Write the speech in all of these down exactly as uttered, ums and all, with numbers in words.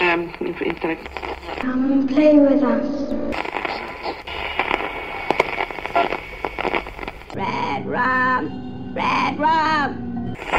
um, intellect. Come and play with us. Red rum! Red rum!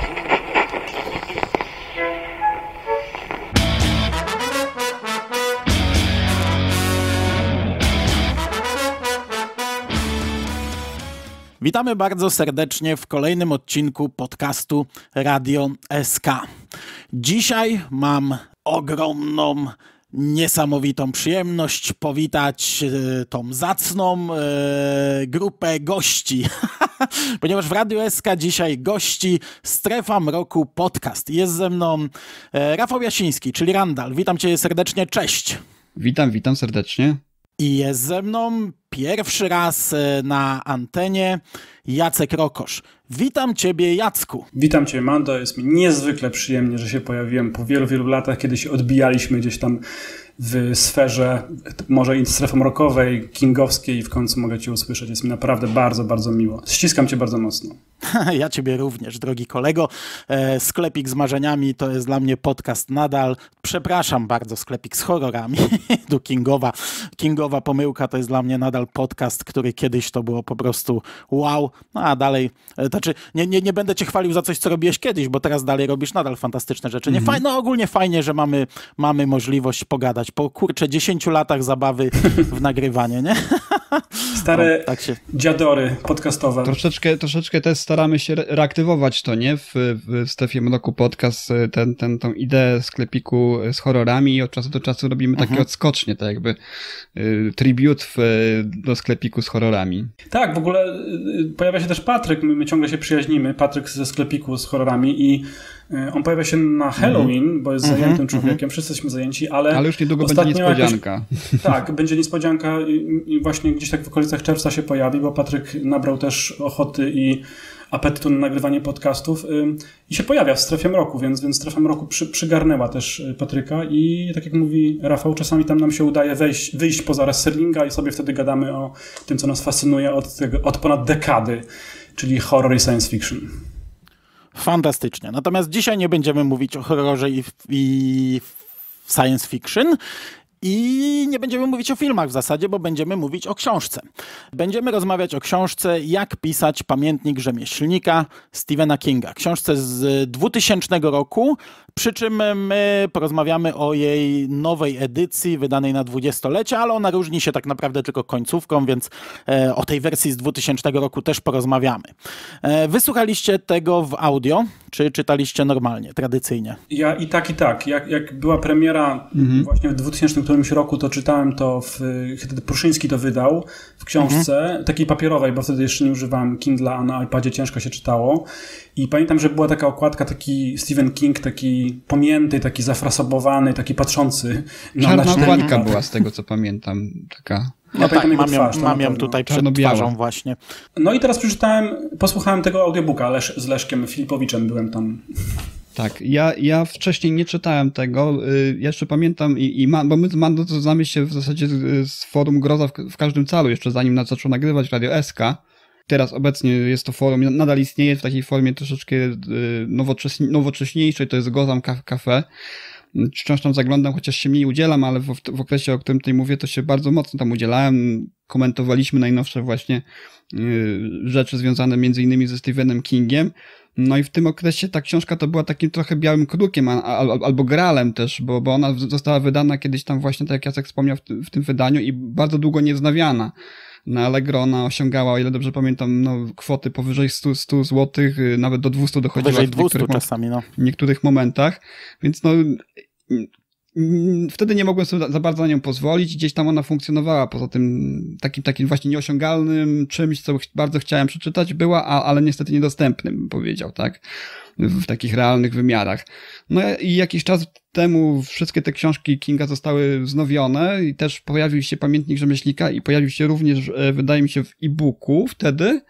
Witamy bardzo serdecznie w kolejnym odcinku podcastu Radio S K. Dzisiaj mam ogromną, niesamowitą przyjemność powitać e, tą zacną e, grupę gości, ponieważ w Radio S K dzisiaj gości Strefa Mroku Podcast. Jest ze mną e, Rafał Jasiński, czyli Randall. Witam cię serdecznie, cześć. Witam, witam serdecznie. I jest ze mną pierwszy raz na antenie Jacek Rokosz. Witam ciebie, Jacku. Witam cię, Mando. Jest mi niezwykle przyjemnie, że się pojawiłem po wielu, wielu latach, kiedy się odbijaliśmy gdzieś tam w sferze może i strefą rockowej, kingowskiej i w końcu mogę cię usłyszeć. Jest mi naprawdę bardzo, bardzo miło. Ściskam cię bardzo mocno. Ja ciebie również, drogi kolego. Sklepik z marzeniami to jest dla mnie podcast nadal. Przepraszam bardzo, sklepik z horrorami. Tu kingowa, kingowa pomyłka to jest dla mnie nadal podcast, który kiedyś to było po prostu wow. No a dalej, znaczy nie, nie, nie będę cię chwalił za coś, co robiłeś kiedyś, bo teraz dalej robisz nadal fantastyczne rzeczy. Nie, faj, no ogólnie fajnie, że mamy, mamy możliwość pogadać po kurczę dziesięciu latach zabawy w nagrywanie, nie? Stare no, tak się... dziadory podcastowe. Troszeczkę, troszeczkę też staramy się reaktywować to, nie? W, w Strefie Mroku Podcast, ten, ten, tą ideę sklepiku z horrorami i od czasu do czasu robimy takie mhm. odskocznie, tak jakby y, tribute w, do sklepiku z horrorami. Tak, w ogóle y, pojawia się też Patryk, my, my ciągle się przyjaźnimy, Patryk ze sklepiku z horrorami i y, on pojawia się na Halloween, mm. bo jest mm-hmm, zajętym człowiekiem, mm-hmm. wszyscy jesteśmy zajęci, ale... Ale już niedługo będzie niespodzianka. Jakoś, tak, będzie niespodzianka i, i właśnie gdzieś tak w okolicach czerwca się pojawi, bo Patryk nabrał też ochoty i apetytu na nagrywanie podcastów yy, i się pojawia w Strefie Mroku, więc, więc Strefa Mroku przy, przygarnęła też Patryka i tak jak mówi Rafał, czasami tam nam się udaje wejść, wyjść poza wrestlinga i sobie wtedy gadamy o tym, co nas fascynuje od, tego, od ponad dekady, czyli horror i science fiction. Fantastycznie. Natomiast dzisiaj nie będziemy mówić o horrorze i, i science fiction, i nie będziemy mówić o filmach w zasadzie, bo będziemy mówić o książce. Będziemy rozmawiać o książce Jak pisać pamiętnik rzemieślnika Stephena Kinga. Książce z dwutysięcznego roku, przy czym my porozmawiamy o jej nowej edycji wydanej na dwudziestolecie, ale ona różni się tak naprawdę tylko końcówką, więc o tej wersji z dwutysięcznego roku też porozmawiamy. Wysłuchaliście tego w audio, czy czytaliście normalnie, tradycyjnie? Ja i tak, i tak. Jak, jak była premiera mhm. właśnie w dwutysięcznym którymś roku, to czytałem to, w, wtedy Pruszyński to wydał w książce, mhm. takiej papierowej, bo wtedy jeszcze nie używałem Kindla, a na iPadzie ciężko się czytało. I pamiętam, że była taka okładka, taki Stephen King, taki pomięty, taki zafrasobowany, taki patrzący. Czarna na okładka była z tego, co pamiętam, taka... No ja tak, mam, twarz, ją, mam ją tutaj przed twarzą właśnie. No i teraz przeczytałem, posłuchałem tego audiobooka Lesz, z Leszkiem Filipowiczem, byłem tam... Tak, ja, ja wcześniej nie czytałem tego, ja jeszcze pamiętam, i, i ma, bo my z Mando znamy się w zasadzie z forum Groza w, w każdym calu, jeszcze zanim nas zaczął nagrywać Radio S K. Teraz obecnie jest to forum, nadal istnieje w takiej formie troszeczkę nowocześnie, nowocześniejszej, to jest Gozam Cafe. Wciąż tam zaglądam, chociaż się mniej udzielam, ale w, w okresie, o którym tutaj mówię, to się bardzo mocno tam udzielałem. Komentowaliśmy najnowsze właśnie y, rzeczy związane między innymi ze Stephenem Kingiem. No i w tym okresie ta książka to była takim trochę białym krukiem, a, a, albo gralem też, bo, bo ona została wydana kiedyś tam właśnie, tak jak Jacek wspomniał, w, w tym wydaniu i bardzo długo niewznawiana. Na Allegro ona osiągała, o ile dobrze pamiętam, no, kwoty powyżej stu, stu złotych, nawet do dwustu dochodziła. Powyżej dwustu czasami, no. W niektórych momentach, więc no... Wtedy nie mogłem sobie za bardzo na nią pozwolić, gdzieś tam ona funkcjonowała poza tym takim, takim właśnie nieosiągalnym czymś, co bardzo chciałem przeczytać, była, a, ale niestety niedostępnym, bym powiedział, tak, w takich realnych wymiarach. No i jakiś czas temu wszystkie te książki Kinga zostały wznowione i też pojawił się Pamiętnik Rzemieślnika i pojawił się również, wydaje mi się, w e-booku wtedy,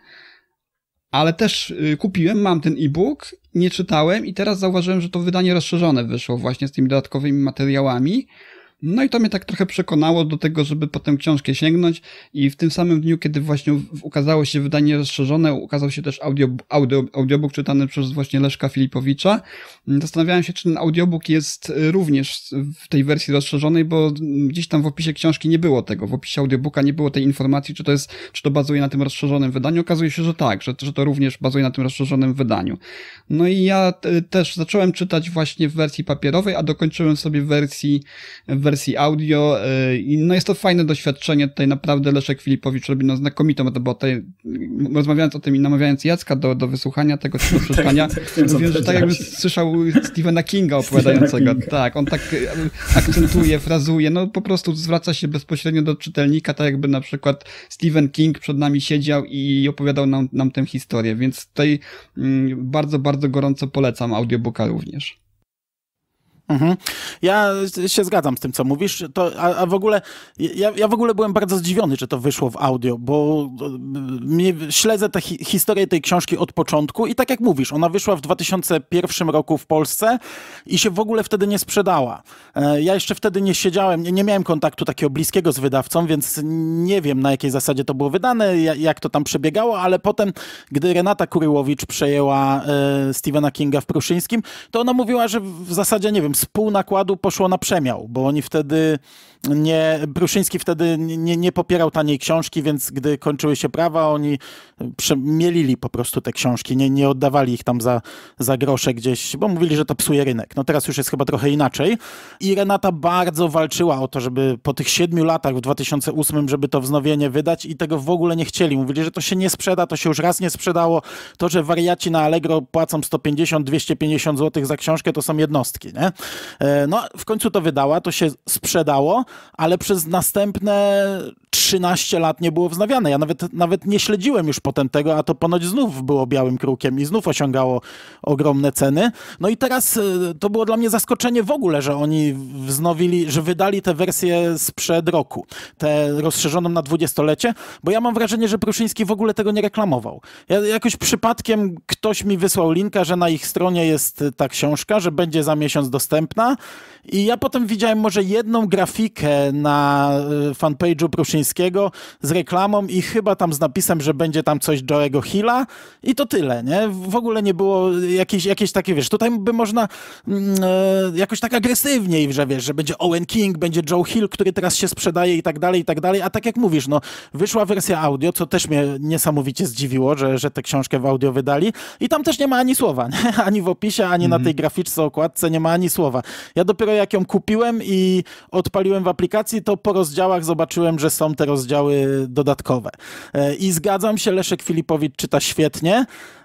ale też kupiłem, mam ten e-book, nie czytałem i teraz zauważyłem, że to wydanie rozszerzone wyszło właśnie z tymi dodatkowymi materiałami No i to mnie tak trochę przekonało do tego, żeby potem książkę sięgnąć i w tym samym dniu, kiedy właśnie ukazało się wydanie rozszerzone, ukazał się też audio, audio, audiobook czytany przez właśnie Leszka Filipowicza. Zastanawiałem się, czy ten audiobook jest również w tej wersji rozszerzonej, bo gdzieś tam w opisie książki nie było tego, w opisie audiobooka nie było tej informacji, czy to jest, czy to bazuje na tym rozszerzonym wydaniu. Okazuje się, że tak, że, że to również bazuje na tym rozszerzonym wydaniu. No i ja t- też zacząłem czytać właśnie w wersji papierowej, a dokończyłem sobie w wersji, w wersji audio. I no jest to fajne doświadczenie. Tutaj naprawdę Leszek Filipowicz robi no znakomitą robotę. Rozmawiając o tym i namawiając Jacka do, do wysłuchania tego, czy do przeczytania, tak, tak, mówiłem, że tak jakbym słyszał Stephena Kinga opowiadającego. Kinga. Tak, on tak akcentuje, frazuje, no po prostu zwraca się bezpośrednio do czytelnika, tak jakby na przykład Stephen King przed nami siedział i opowiadał nam, nam tę historię, więc tutaj mm, bardzo, bardzo gorąco polecam audiobooka również. Mhm. Ja się zgadzam z tym, co mówisz, to, a, a w ogóle ja, ja w ogóle byłem bardzo zdziwiony, że to wyszło w audio, bo mnie, śledzę tę hi, historię tej książki od początku i tak jak mówisz, ona wyszła w dwa tysiące pierwszym roku w Polsce i się w ogóle wtedy nie sprzedała. Ja jeszcze wtedy nie siedziałem, nie, nie miałem kontaktu takiego bliskiego z wydawcą, więc nie wiem, na jakiej zasadzie to było wydane, jak to tam przebiegało, ale potem, gdy Renata Kuryłowicz przejęła e, Stephena Kinga w Pruszyńskim, to ona mówiła, że w zasadzie, nie wiem, z pół nakładu poszło na przemiał, bo oni wtedy nie, Pruszyński wtedy nie, nie popierał taniej książki, więc gdy kończyły się prawa, oni mielili po prostu te książki, nie, nie oddawali ich tam za, za grosze gdzieś, bo mówili, że to psuje rynek. No teraz już jest chyba trochę inaczej. I Renata bardzo walczyła o to, żeby po tych siedmiu latach w dwa tysiące ósmym, żeby to wznowienie wydać i tego w ogóle nie chcieli. Mówili, że to się nie sprzeda, to się już raz nie sprzedało. To, że wariaci na Allegro płacą sto pięćdziesiąt do dwustu pięćdziesięciu złotych za książkę, to są jednostki, nie? No, w końcu to wydała, to się sprzedało, ale przez następne trzynaście lat nie było wznawiane. Ja nawet, nawet nie śledziłem już potem tego, a to ponoć znów było białym krukiem i znów osiągało ogromne ceny. No i teraz to było dla mnie zaskoczenie w ogóle, że oni wznowili, że wydali tę wersję sprzed roku, tę rozszerzoną na dwudziestolecie, bo ja mam wrażenie, że Pruszyński w ogóle tego nie reklamował. Ja jakoś przypadkiem ktoś mi wysłał linka, że na ich stronie jest ta książka, że będzie za miesiąc dostępna i ja potem widziałem może jedną grafikę na fanpage'u Pruszyńskiego z reklamą i chyba tam z napisem, że będzie tam coś Joe'ego Hilla i to tyle, nie? W ogóle nie było jakieś, jakieś takie, wiesz, tutaj by można mm, e, jakoś tak agresywniej, że wiesz, że będzie Owen King, będzie Joe Hill, który teraz się sprzedaje i tak dalej, i tak dalej, a tak jak mówisz, no wyszła wersja audio, co też mnie niesamowicie zdziwiło, że, że tę książkę w audio wydali i tam też nie ma ani słowa, nie? Ani w opisie, ani mm. na tej graficzce okładce nie ma ani słowa. Ja dopiero jak ją kupiłem i odpaliłem w aplikacji, to po rozdziałach zobaczyłem, że są te rozdziały dodatkowe. I zgadzam się, Leszek Filipowicz czyta świetnie,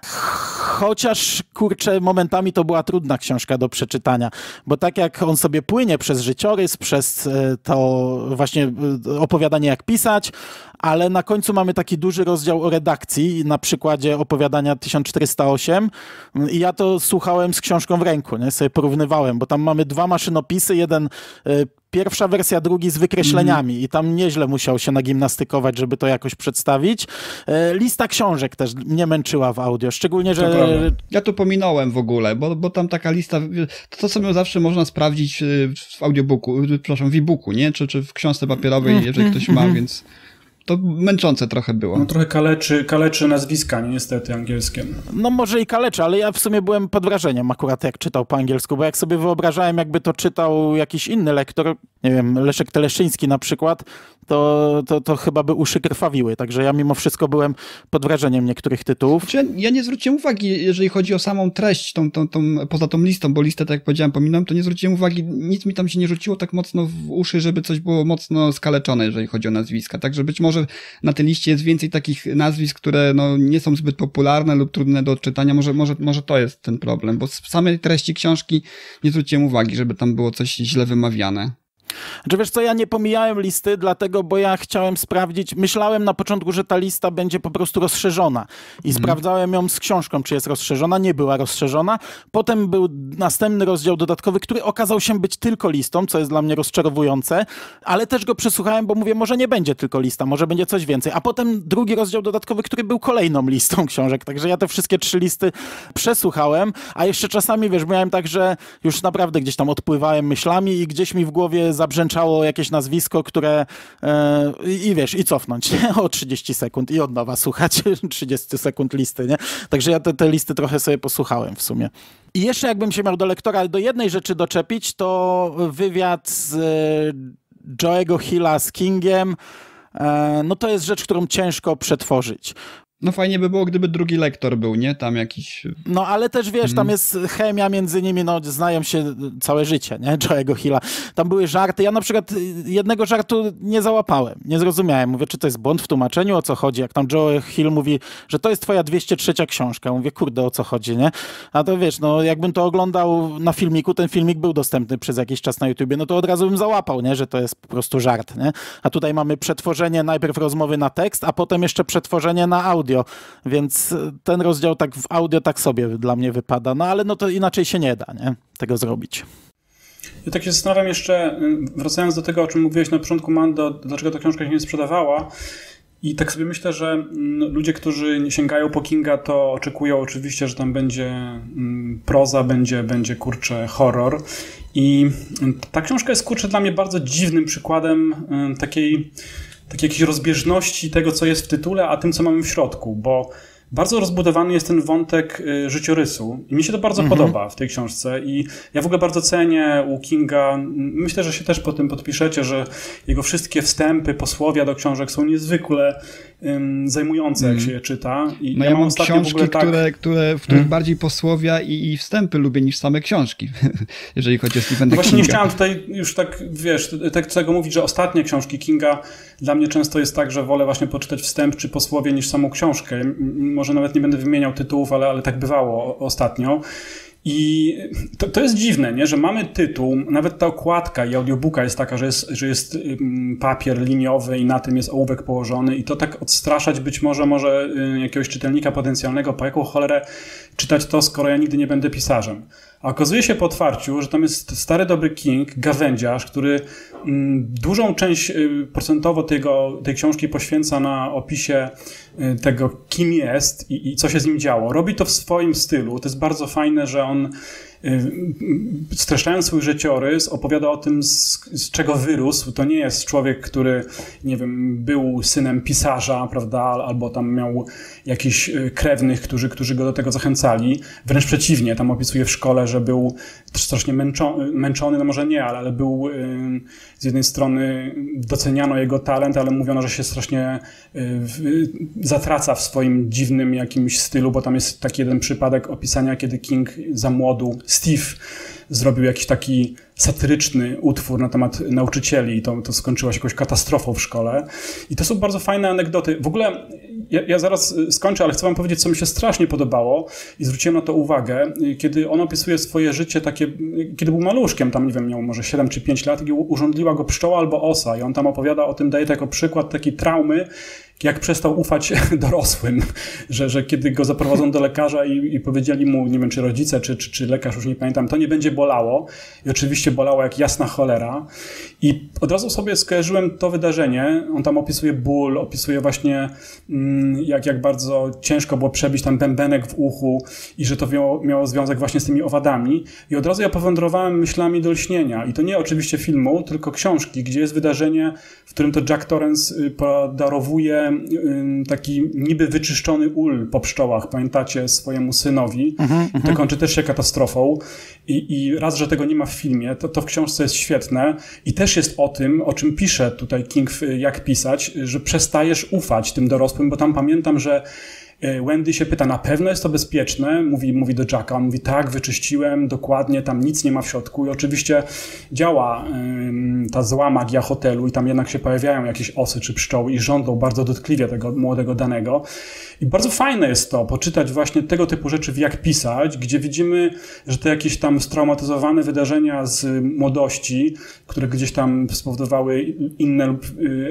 chociaż, kurczę, momentami to była trudna książka do przeczytania, bo tak jak on sobie płynie przez życiorys, przez to właśnie opowiadanie jak pisać, ale na końcu mamy taki duży rozdział o redakcji na przykładzie opowiadania tysiąc czterysta osiem i ja to słuchałem z książką w ręku, nie? Sobie porównywałem, bo tam mamy dwa maszynopisy, jeden y, pierwsza wersja, drugi z wykreśleniami mm. i tam nieźle musiał się nagimnastykować, żeby to jakoś przedstawić. E, lista książek też mnie męczyła w audio, szczególnie, że... Ja to pominąłem w ogóle, bo, bo tam taka lista, to, to sobie zawsze można sprawdzić w audiobooku, przepraszam, w e-booku, nie? Czy, czy w książce papierowej, jeżeli ktoś ma, więc... To męczące trochę było. No trochę kaleczy, kaleczy nazwiska, niestety, angielskie. No może i kaleczy, ale ja w sumie byłem pod wrażeniem akurat jak czytał po angielsku, bo jak sobie wyobrażałem, jakby to czytał jakiś inny lektor, nie wiem, Leszek Teleszyński na przykład, to, to, to chyba by uszy krwawiły. Także ja mimo wszystko byłem pod wrażeniem niektórych tytułów. Znaczy, ja nie zwróciłem uwagi, jeżeli chodzi o samą treść, tą, tą, tą, poza tą listą, bo listę, tak jak powiedziałem, pominąłem, to nie zwróciłem uwagi, nic mi tam się nie rzuciło tak mocno w uszy, żeby coś było mocno skaleczone, jeżeli chodzi o nazwiska. Także być może na tej liście jest więcej takich nazwisk, które no, nie są zbyt popularne lub trudne do odczytania. Może, może, może to jest ten problem, bo z samej treści książki nie zwróciłem uwagi, żeby tam było coś źle wymawiane. Znaczy, wiesz co, ja nie pomijałem listy, dlatego, bo ja chciałem sprawdzić, myślałem na początku, że ta lista będzie po prostu rozszerzona i mm. sprawdzałem ją z książką, czy jest rozszerzona, nie była rozszerzona. Potem był następny rozdział dodatkowy, który okazał się być tylko listą, co jest dla mnie rozczarowujące, ale też go przesłuchałem, bo mówię, może nie będzie tylko lista, może będzie coś więcej. A potem drugi rozdział dodatkowy, który był kolejną listą książek, także ja te wszystkie trzy listy przesłuchałem, a jeszcze czasami, wiesz, miałem tak, że już naprawdę gdzieś tam odpływałem myślami i gdzieś mi w głowie zabrzęczyło włączało jakieś nazwisko, które e, i wiesz, i cofnąć nie? o trzydzieści sekund i od nowa słuchać trzydzieści sekund listy, nie? Także ja te, te listy trochę sobie posłuchałem w sumie. I jeszcze jakbym się miał do lektora do jednej rzeczy doczepić, to wywiad z e, Joe'ego Hilla z Kingiem, e, no to jest rzecz, którą ciężko przetworzyć. No fajnie by było, gdyby drugi lektor był, nie? Tam jakiś... No ale też wiesz, mm. tam jest chemia między nimi, no znają się całe życie, nie? Joe'ego Hilla. Tam były żarty. Ja na przykład jednego żartu nie załapałem, nie zrozumiałem. Mówię, czy to jest błąd w tłumaczeniu, o co chodzi? Jak tam Joe Hill mówi, że to jest twoja dwieście trzecia książka. Mówię, kurde, o co chodzi, nie? A to wiesz, no jakbym to oglądał na filmiku, ten filmik był dostępny przez jakiś czas na YouTubie, no to od razu bym załapał, nie? Że to jest po prostu żart, nie? A tutaj mamy przetworzenie najpierw rozmowy na tekst, a potem jeszcze przetworzenie na audio. Więc ten rozdział tak w audio tak sobie dla mnie wypada, no ale no to inaczej się nie da, nie? Tego zrobić. Ja tak się zastanawiam jeszcze, wracając do tego, o czym mówiłeś na początku, Mando, dlaczego ta książka się nie sprzedawała. I tak sobie myślę, że ludzie, którzy sięgają po Kinga, to oczekują oczywiście, że tam będzie proza, będzie, będzie kurczę, horror. I ta książka jest, kurczę, dla mnie bardzo dziwnym przykładem takiej takiej jakiejś rozbieżności tego, co jest w tytule, a tym, co mamy w środku, bo bardzo rozbudowany jest ten wątek życiorysu i mi się to bardzo mhm. podoba w tej książce i ja w ogóle bardzo cenię u Kinga, myślę, że się też po tym podpiszecie, że jego wszystkie wstępy, posłowia do książek są niezwykle um, zajmujące, jak mm. się je czyta. I no ja, ja mam mam książki, w ogóle tak... które, które, w których hmm? bardziej posłowia i, i wstępy lubię niż same książki, jeżeli chodzi o Stephena no właśnie Kinga. Nie chciałem tutaj już tak, wiesz, tak tego mówić, że ostatnie książki Kinga dla mnie często jest tak, że wolę właśnie poczytać wstęp czy posłowie niż samą książkę. Może nawet nie będę wymieniał tytułów, ale, ale tak bywało ostatnio. I to, to jest dziwne, nie? Że mamy tytuł, nawet ta okładka i audiobooka jest taka, że jest, że jest papier liniowy i na tym jest ołówek położony i to tak odstraszać być może może jakiegoś czytelnika potencjalnego, po jaką cholerę czytać to, skoro ja nigdy nie będę pisarzem. A okazuje się po otwarciu, że tam jest stary dobry King, gawędziarz, który dużą część procentowo tego, tej książki poświęca na opisie tego, kim jest i, i co się z nim działo. Robi to w swoim stylu. To jest bardzo fajne, że on streszczając swój życiorys, opowiada o tym, z, z czego wyrósł. To nie jest człowiek, który, nie wiem, był synem pisarza, prawda, albo tam miał jakichś krewnych, którzy, którzy go do tego zachęcali. Wręcz przeciwnie, tam opisuje w szkole, że był strasznie męczony, męczony, no może nie, ale, ale był z jednej strony doceniano jego talent, ale mówiono, że się strasznie zatraca w swoim dziwnym jakimś stylu, bo tam jest taki jeden przypadek opisania, kiedy King za młodu Steve zrobił jakiś taki satyryczny utwór na temat nauczycieli i to, to skończyło się jakąś katastrofą w szkole. I to są bardzo fajne anegdoty. W ogóle ja, ja zaraz skończę, ale chcę wam powiedzieć, co mi się strasznie podobało i zwróciłem na to uwagę, kiedy on opisuje swoje życie takie, kiedy był maluszkiem, tam nie wiem, miał może siedem czy pięć lat i urządliła go pszczoła albo osa i on tam opowiada o tym, daje to jako przykład takiej traumy, jak przestał ufać dorosłym, że, że kiedy go zaprowadzą do lekarza i, i powiedzieli mu, nie wiem, czy rodzice, czy, czy, czy lekarz, już nie pamiętam, to nie będzie bolało. I oczywiście bolało jak jasna cholera. I od razu sobie skojarzyłem to wydarzenie. On tam opisuje ból, opisuje właśnie mm, jak, jak bardzo ciężko było przebić tam bębenek w uchu i że to miało, miało związek właśnie z tymi owadami. I od razu ja powędrowałem myślami do lśnienia. I to nie oczywiście filmu, tylko książki, gdzie jest wydarzenie, w którym to Jack Torrance podarowuje taki niby wyczyszczony ul po pszczołach, pamiętacie, swojemu synowi. Uh-huh, to kończy też się katastrofą. I, i raz, że tego nie ma w filmie, to, to w książce jest świetne. I też jest o tym, o czym pisze tutaj King, jak pisać, że przestajesz ufać tym dorosłym, bo tam pamiętam, że Wendy się pyta, na pewno jest to bezpieczne? Mówi, mówi do Jacka, on mówi, tak, wyczyściłem, dokładnie, tam nic nie ma w środku i oczywiście działa ym, ta zła magia hotelu i tam jednak się pojawiają jakieś osy czy pszczoły i żądą bardzo dotkliwie tego młodego danego. I bardzo fajne jest to, poczytać właśnie tego typu rzeczy w Jak pisać, gdzie widzimy, że te jakieś tam straumatyzowane wydarzenia z młodości, które gdzieś tam spowodowały inne lub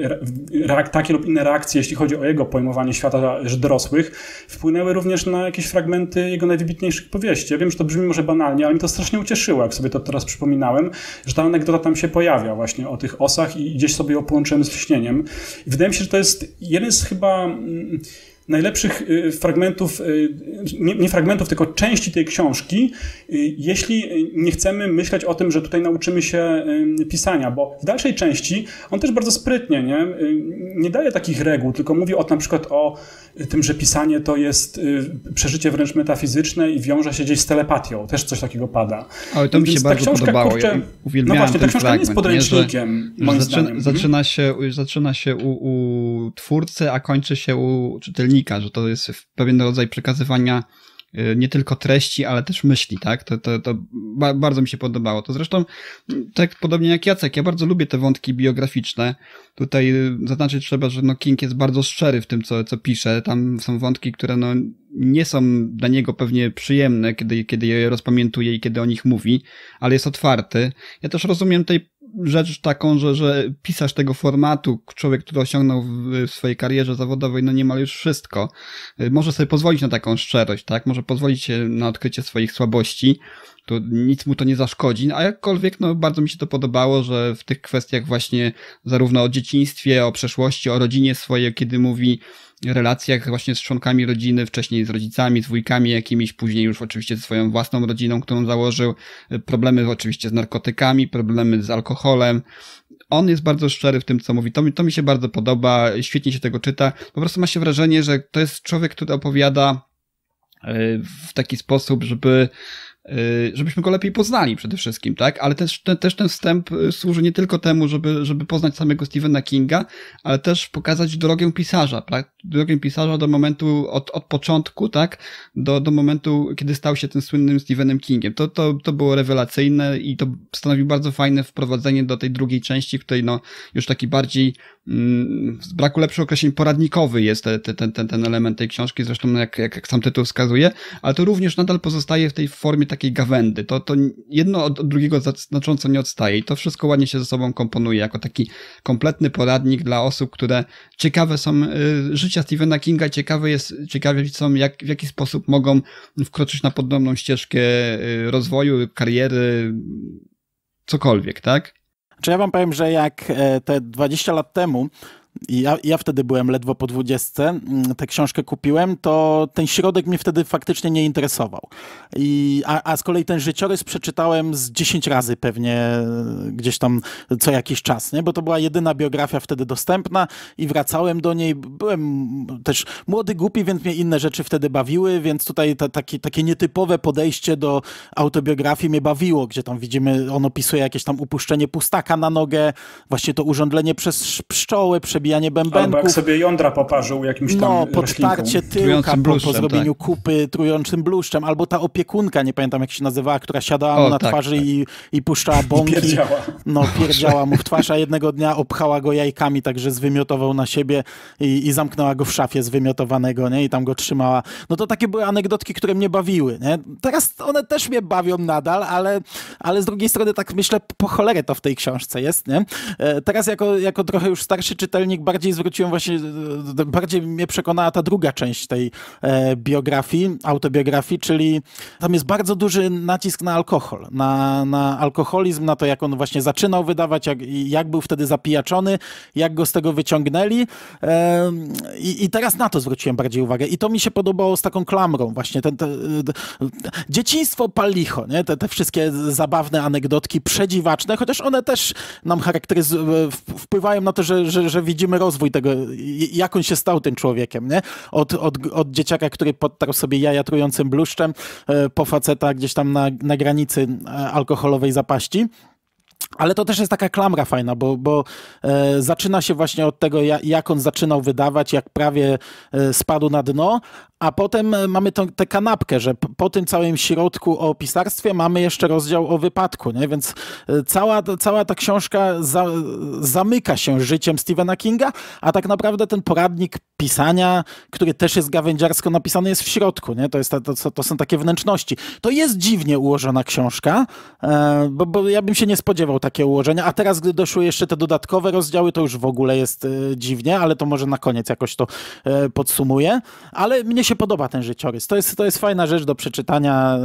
reak- takie lub inne reakcje, jeśli chodzi o jego pojmowanie świata dorosłych, wpłynęły również na jakieś fragmenty jego najwybitniejszych powieści. Ja wiem, że to brzmi może banalnie, ale mi to strasznie ucieszyło, jak sobie to teraz przypominałem, że ta anegdota tam się pojawia właśnie o tych osach i gdzieś sobie ją połączyłem z lśnieniem. I wydaje mi się, że to jest jeden z chyba najlepszych fragmentów, nie, nie fragmentów, tylko części tej książki, jeśli nie chcemy myśleć o tym, że tutaj nauczymy się pisania, bo w dalszej części on też bardzo sprytnie nie, nie daje takich reguł, tylko mówi o, na przykład o tym, że pisanie to jest przeżycie wręcz metafizyczne i wiąże się gdzieś z telepatią. Też coś takiego pada. Ale to mi się Więc bardzo książka, podobało. Kurczę, ja uwielbiałem no właśnie, ta ten książka fragment, nie jest podręcznikiem, nie, że, moim że zaczyna, zdaniem. zaczyna się, zaczyna się u, u twórcy, a kończy się u czytelnika, że to jest pewien rodzaj przekazywania nie tylko treści, ale też myśli, tak? To, to, to bardzo mi się podobało. To zresztą, tak podobnie jak Jacek, ja bardzo lubię te wątki biograficzne. Tutaj zaznaczyć trzeba, że no King jest bardzo szczery w tym, co, co pisze. Tam są wątki, które no nie są dla niego pewnie przyjemne, kiedy, kiedy je rozpamiętuje i kiedy o nich mówi, ale jest otwarty. Ja też rozumiem tej rzecz taką, że, że pisarz tego formatu, człowiek, który osiągnął w swojej karierze zawodowej no niemal już wszystko, może sobie pozwolić na taką szczerość, tak? Może pozwolić się na odkrycie swoich słabości, to nic mu to nie zaszkodzi, a jakkolwiek no bardzo mi się to podobało, że w tych kwestiach właśnie zarówno o dzieciństwie, o przeszłości, o rodzinie swojej, kiedy mówi relacjach właśnie z członkami rodziny, wcześniej z rodzicami, z wujkami jakimiś, później już oczywiście ze swoją własną rodziną, którą założył, problemy oczywiście z narkotykami, problemy z alkoholem. On jest bardzo szczery w tym, co mówi. To mi, to mi się bardzo podoba, świetnie się tego czyta. Po prostu ma się wrażenie, że to jest człowiek, który opowiada w taki sposób, żeby żebyśmy go lepiej poznali przede wszystkim, tak? Ale też ten, też ten wstęp służy nie tylko temu, żeby, żeby poznać samego Stephena Kinga, ale też pokazać drogę pisarza, tak? Drogę pisarza do momentu, od, od początku, tak? Do, do momentu, kiedy stał się tym słynnym Stephenem Kingiem. To, to, to było rewelacyjne i to stanowi bardzo fajne wprowadzenie do tej drugiej części, w której no już taki bardziej mm, z braku lepszych określeń poradnikowy jest te, te, ten, ten, ten element tej książki, zresztą jak, jak, jak sam tytuł wskazuje, ale to również nadal pozostaje w tej formie takiej gawędy. To, to jedno od drugiego znacząco nie odstaje i to wszystko ładnie się ze sobą komponuje jako taki kompletny poradnik dla osób, które ciekawe są y, życia Stephena Kinga, ciekawe jest, ciekawe są jak, w jaki sposób mogą wkroczyć na podobną ścieżkę y, rozwoju, kariery, cokolwiek, tak? Czy ja wam powiem, że jak te dwadzieścia lat temu I ja, ja wtedy byłem ledwo po dwudziestce, tę książkę kupiłem, to ten środek mnie wtedy faktycznie nie interesował. I, a, a z kolei ten życiorys przeczytałem z dziesięć razy pewnie gdzieś tam co jakiś czas, nie? Bo to była jedyna biografia wtedy dostępna i wracałem do niej. Byłem też młody, głupi, więc mnie inne rzeczy wtedy bawiły, więc tutaj ta, taki, takie nietypowe podejście do autobiografii mnie bawiło, gdzie tam widzimy, on opisuje jakieś tam upuszczenie pustaka na nogę, właśnie to urządlenie przez pszczoły, przebijanie bębenków. Albo jak sobie jądra poparzył jakimś tam No, podtarcie tyłka po, po zrobieniu tak. kupy trującym bluszczem, albo ta opiekunka, nie pamiętam jak się nazywała, która siadała o, mu na tak, twarzy tak. I, i puszczała bąki. I pierdziała. No, pierdziała mu w twarz, a jednego dnia obchała go jajkami, także zwymiotował na siebie i, i zamknęła go w szafie zwymiotowanego, nie? I tam go trzymała. No to takie były anegdotki, które mnie bawiły, nie? Teraz one też mnie bawią nadal, ale, ale z drugiej strony tak myślę, po cholerę to w tej książce jest, nie? Teraz jako, jako trochę już starszy czytelnik bardziej zwróciłem właśnie, bardziej mnie przekonała ta druga część tej e, biografii, autobiografii, czyli tam jest bardzo duży nacisk na alkohol, na, na alkoholizm, na to, jak on właśnie zaczynał wydawać, jak, jak był wtedy zapijaczony, jak go z tego wyciągnęli e, i, i teraz na to zwróciłem bardziej uwagę i to mi się podobało z taką klamrą właśnie, ten, te, te, dzieciństwo pal licho, nie? Te, te wszystkie zabawne anegdotki, przedziwaczne, chociaż one też nam charakteryzują, wpływają na to, że, że, że widzimy rozwój tego, jak on się stał tym człowiekiem, nie? Od, od, od dzieciaka, który podtarł sobie jaja trującym bluszczem, po faceta gdzieś tam na, na granicy alkoholowej zapaści. Ale to też jest taka klamra fajna, bo, bo e, zaczyna się właśnie od tego, jak, jak on zaczynał wydawać, jak prawie e, spadł na dno, a potem mamy tę kanapkę, że p- po tym całym środku o pisarstwie mamy jeszcze rozdział o wypadku, nie? Więc e, cała, cała ta książka za, zamyka się życiem Stephena Kinga, a tak naprawdę ten poradnik pisania, który też jest gawędziarsko napisany, jest w środku, nie? To, jest ta, to, to są takie wnętrzności. To jest dziwnie ułożona książka, e, bo, bo ja bym się nie spodziewał takie ułożenia, a teraz gdy doszły jeszcze te dodatkowe rozdziały, to już w ogóle jest dziwnie, ale to może na koniec jakoś to podsumuję, ale mnie się podoba ten życiorys. To jest, to jest fajna rzecz do przeczytania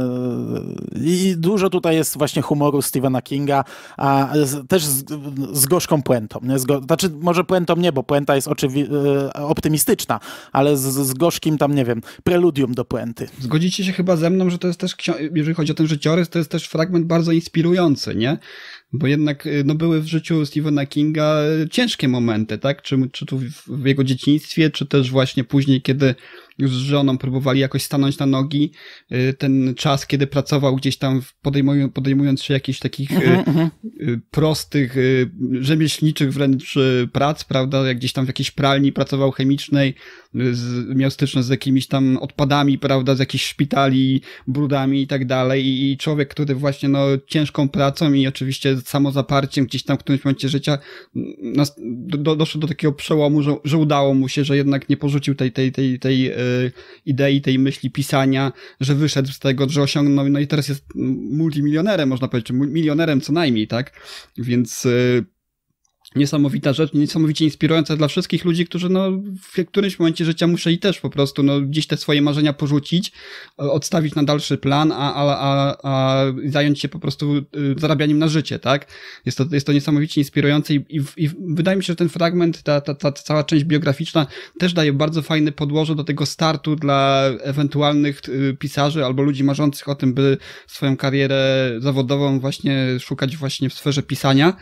i dużo tutaj jest właśnie humoru Stephena Kinga, a też z, z gorzką puentą. Nie? Z go, znaczy może puentą nie, bo puenta jest oczywi- optymistyczna, ale z, z gorzkim tam, nie wiem, preludium do puenty. Zgodzicie się chyba ze mną, że to jest też, jeżeli chodzi o ten życiorys, to jest też fragment bardzo inspirujący, nie? Bo jednak no, były w życiu Stephena Kinga ciężkie momenty, tak? Czy, czy tu w jego dzieciństwie, czy też właśnie później, kiedy już z żoną próbowali jakoś stanąć na nogi. Ten czas, kiedy pracował gdzieś tam podejmując, podejmując się jakichś takich mm-hmm. prostych, rzemieślniczych wręcz prac, prawda? Jak gdzieś tam w jakiejś pralni pracował chemicznej, z, miał styczność z jakimiś tam odpadami, prawda? Z jakichś szpitali, brudami i tak dalej. I człowiek, który właśnie no ciężką pracą i oczywiście samozaparciem gdzieś tam w którymś momencie życia nas, do, doszło do takiego przełomu, że, że udało mu się, że jednak nie porzucił tej, tej, tej, tej yy, idei, tej myśli pisania, że wyszedł z tego, że osiągnął, no i teraz jest multimilionerem, można powiedzieć, czy milionerem co najmniej, tak? Więc yy, niesamowita rzecz, niesamowicie inspirująca dla wszystkich ludzi, którzy no w którymś momencie życia musieli też po prostu no gdzieś te swoje marzenia porzucić, odstawić na dalszy plan, a, a, a, a zająć się po prostu zarabianiem na życie, tak? Jest to, jest to niesamowicie inspirujące i, i, i wydaje mi się, że ten fragment, ta, ta, ta cała część biograficzna też daje bardzo fajne podłoże do tego startu dla ewentualnych pisarzy albo ludzi marzących o tym, by swoją karierę zawodową właśnie szukać właśnie w sferze pisania,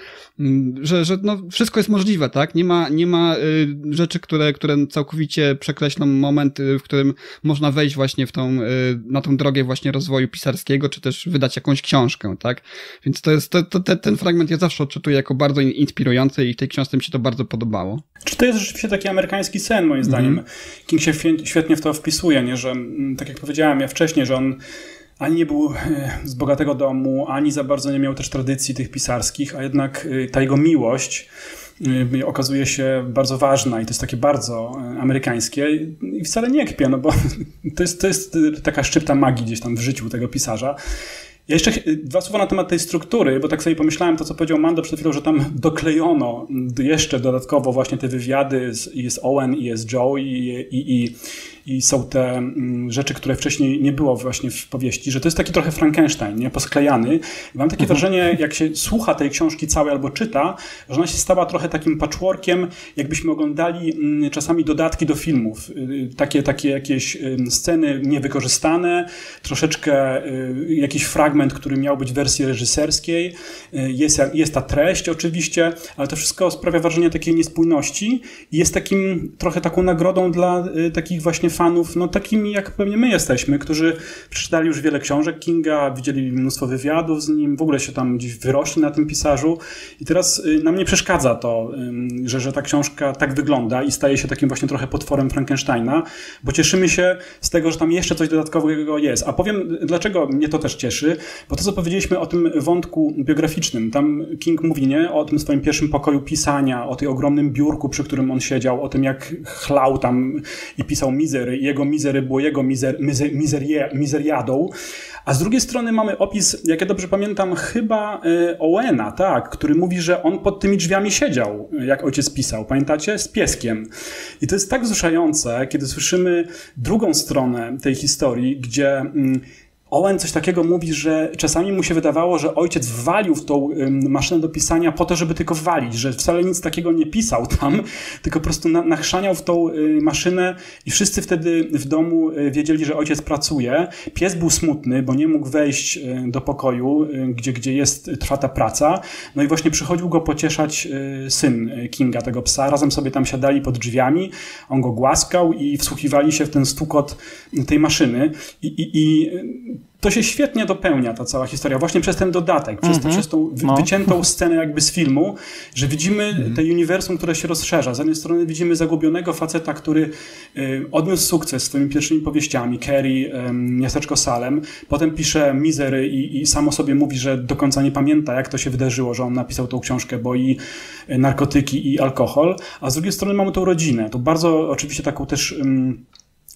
że, że no wszystko jest możliwe, tak? Nie ma, nie ma y, rzeczy, które, które całkowicie przekreślą moment, y, w którym można wejść właśnie w tą, y, na tą drogę właśnie rozwoju pisarskiego, czy też wydać jakąś książkę, tak? Więc to jest, to, to, te, ten fragment ja zawsze odczytuję jako bardzo inspirujący i w tej książce mi się to bardzo podobało. Czy to jest rzeczywiście taki amerykański sen, moim zdaniem? Mm. King się świetnie w to wpisuje, nie? Że tak jak powiedziałem ja wcześniej, że on ani nie był z bogatego domu, ani za bardzo nie miał też tradycji tych pisarskich, a jednak ta jego miłość okazuje się bardzo ważna i to jest takie bardzo amerykańskie i wcale nie kpię, no bo to jest, to jest taka szczypta magii gdzieś tam w życiu tego pisarza. Ja jeszcze dwa słowa na temat tej struktury, bo tak sobie pomyślałem to, co powiedział Mando przed chwilą, że tam doklejono jeszcze dodatkowo właśnie te wywiady, jest Owen i jest Joe i, i, i, i są te rzeczy, które wcześniej nie było właśnie w powieści, że to jest taki trochę Frankenstein, nie? Posklejany. I mam takie mhm. wrażenie, jak się słucha tej książki całej albo czyta, że ona się stała trochę takim patchworkiem, jakbyśmy oglądali czasami dodatki do filmów. Takie, takie jakieś sceny niewykorzystane, troszeczkę jakiś fragment, który miał być w wersji reżyserskiej. Jest, jest ta treść oczywiście, ale to wszystko sprawia wrażenie takiej niespójności i jest takim trochę taką nagrodą dla takich właśnie fanów, no takimi jak pewnie my jesteśmy, którzy przeczytali już wiele książek Kinga, widzieli mnóstwo wywiadów z nim, w ogóle się tam gdzieś wyrośli na tym pisarzu i teraz nam nie przeszkadza to, że, że ta książka tak wygląda i staje się takim właśnie trochę potworem Frankensteina, bo cieszymy się z tego, że tam jeszcze coś dodatkowego jest. A powiem, dlaczego mnie to też cieszy, bo to, co powiedzieliśmy o tym wątku biograficznym, tam King mówi, nie, o tym swoim pierwszym pokoju pisania, o tym ogromnym biurku, przy którym on siedział, o tym, jak chlał tam i pisał mizery i jego mizery było jego mizer, mizer, mizerie, mizeriadą. A z drugiej strony mamy opis, jak ja dobrze pamiętam, chyba y, Owena, tak, który mówi, że on pod tymi drzwiami siedział, jak ojciec pisał. Pamiętacie? Z pieskiem. I to jest tak wzruszające, kiedy słyszymy drugą stronę tej historii, gdzie y, Owen coś takiego mówi, że czasami mu się wydawało, że ojciec wwalił w tą maszynę do pisania po to, żeby tylko walić, że wcale nic takiego nie pisał tam, tylko po prostu nachrzaniał w tą maszynę i wszyscy wtedy w domu wiedzieli, że ojciec pracuje. Pies był smutny, bo nie mógł wejść do pokoju, gdzie, gdzie jest, trwa ta praca. No i właśnie przychodził go pocieszać syn Kinga, tego psa. Razem sobie tam siadali pod drzwiami, on go głaskał i wsłuchiwali się w ten stukot tej maszyny. I, i, i to się świetnie dopełnia, ta cała historia, właśnie przez ten dodatek, przez, mm-hmm. przez tą wy, no. wyciętą scenę jakby z filmu, że widzimy mm. te uniwersum, które się rozszerza. Z jednej strony widzimy zagubionego faceta, który y, odniósł sukces swoimi pierwszymi powieściami, Carrie, y, Miasteczko Salem, potem pisze Misery i, i sam o sobie mówi, że do końca nie pamięta, jak to się wydarzyło, że on napisał tą książkę, bo i y, narkotyki, i alkohol, a z drugiej strony mamy tą rodzinę, to bardzo oczywiście taką też... Y,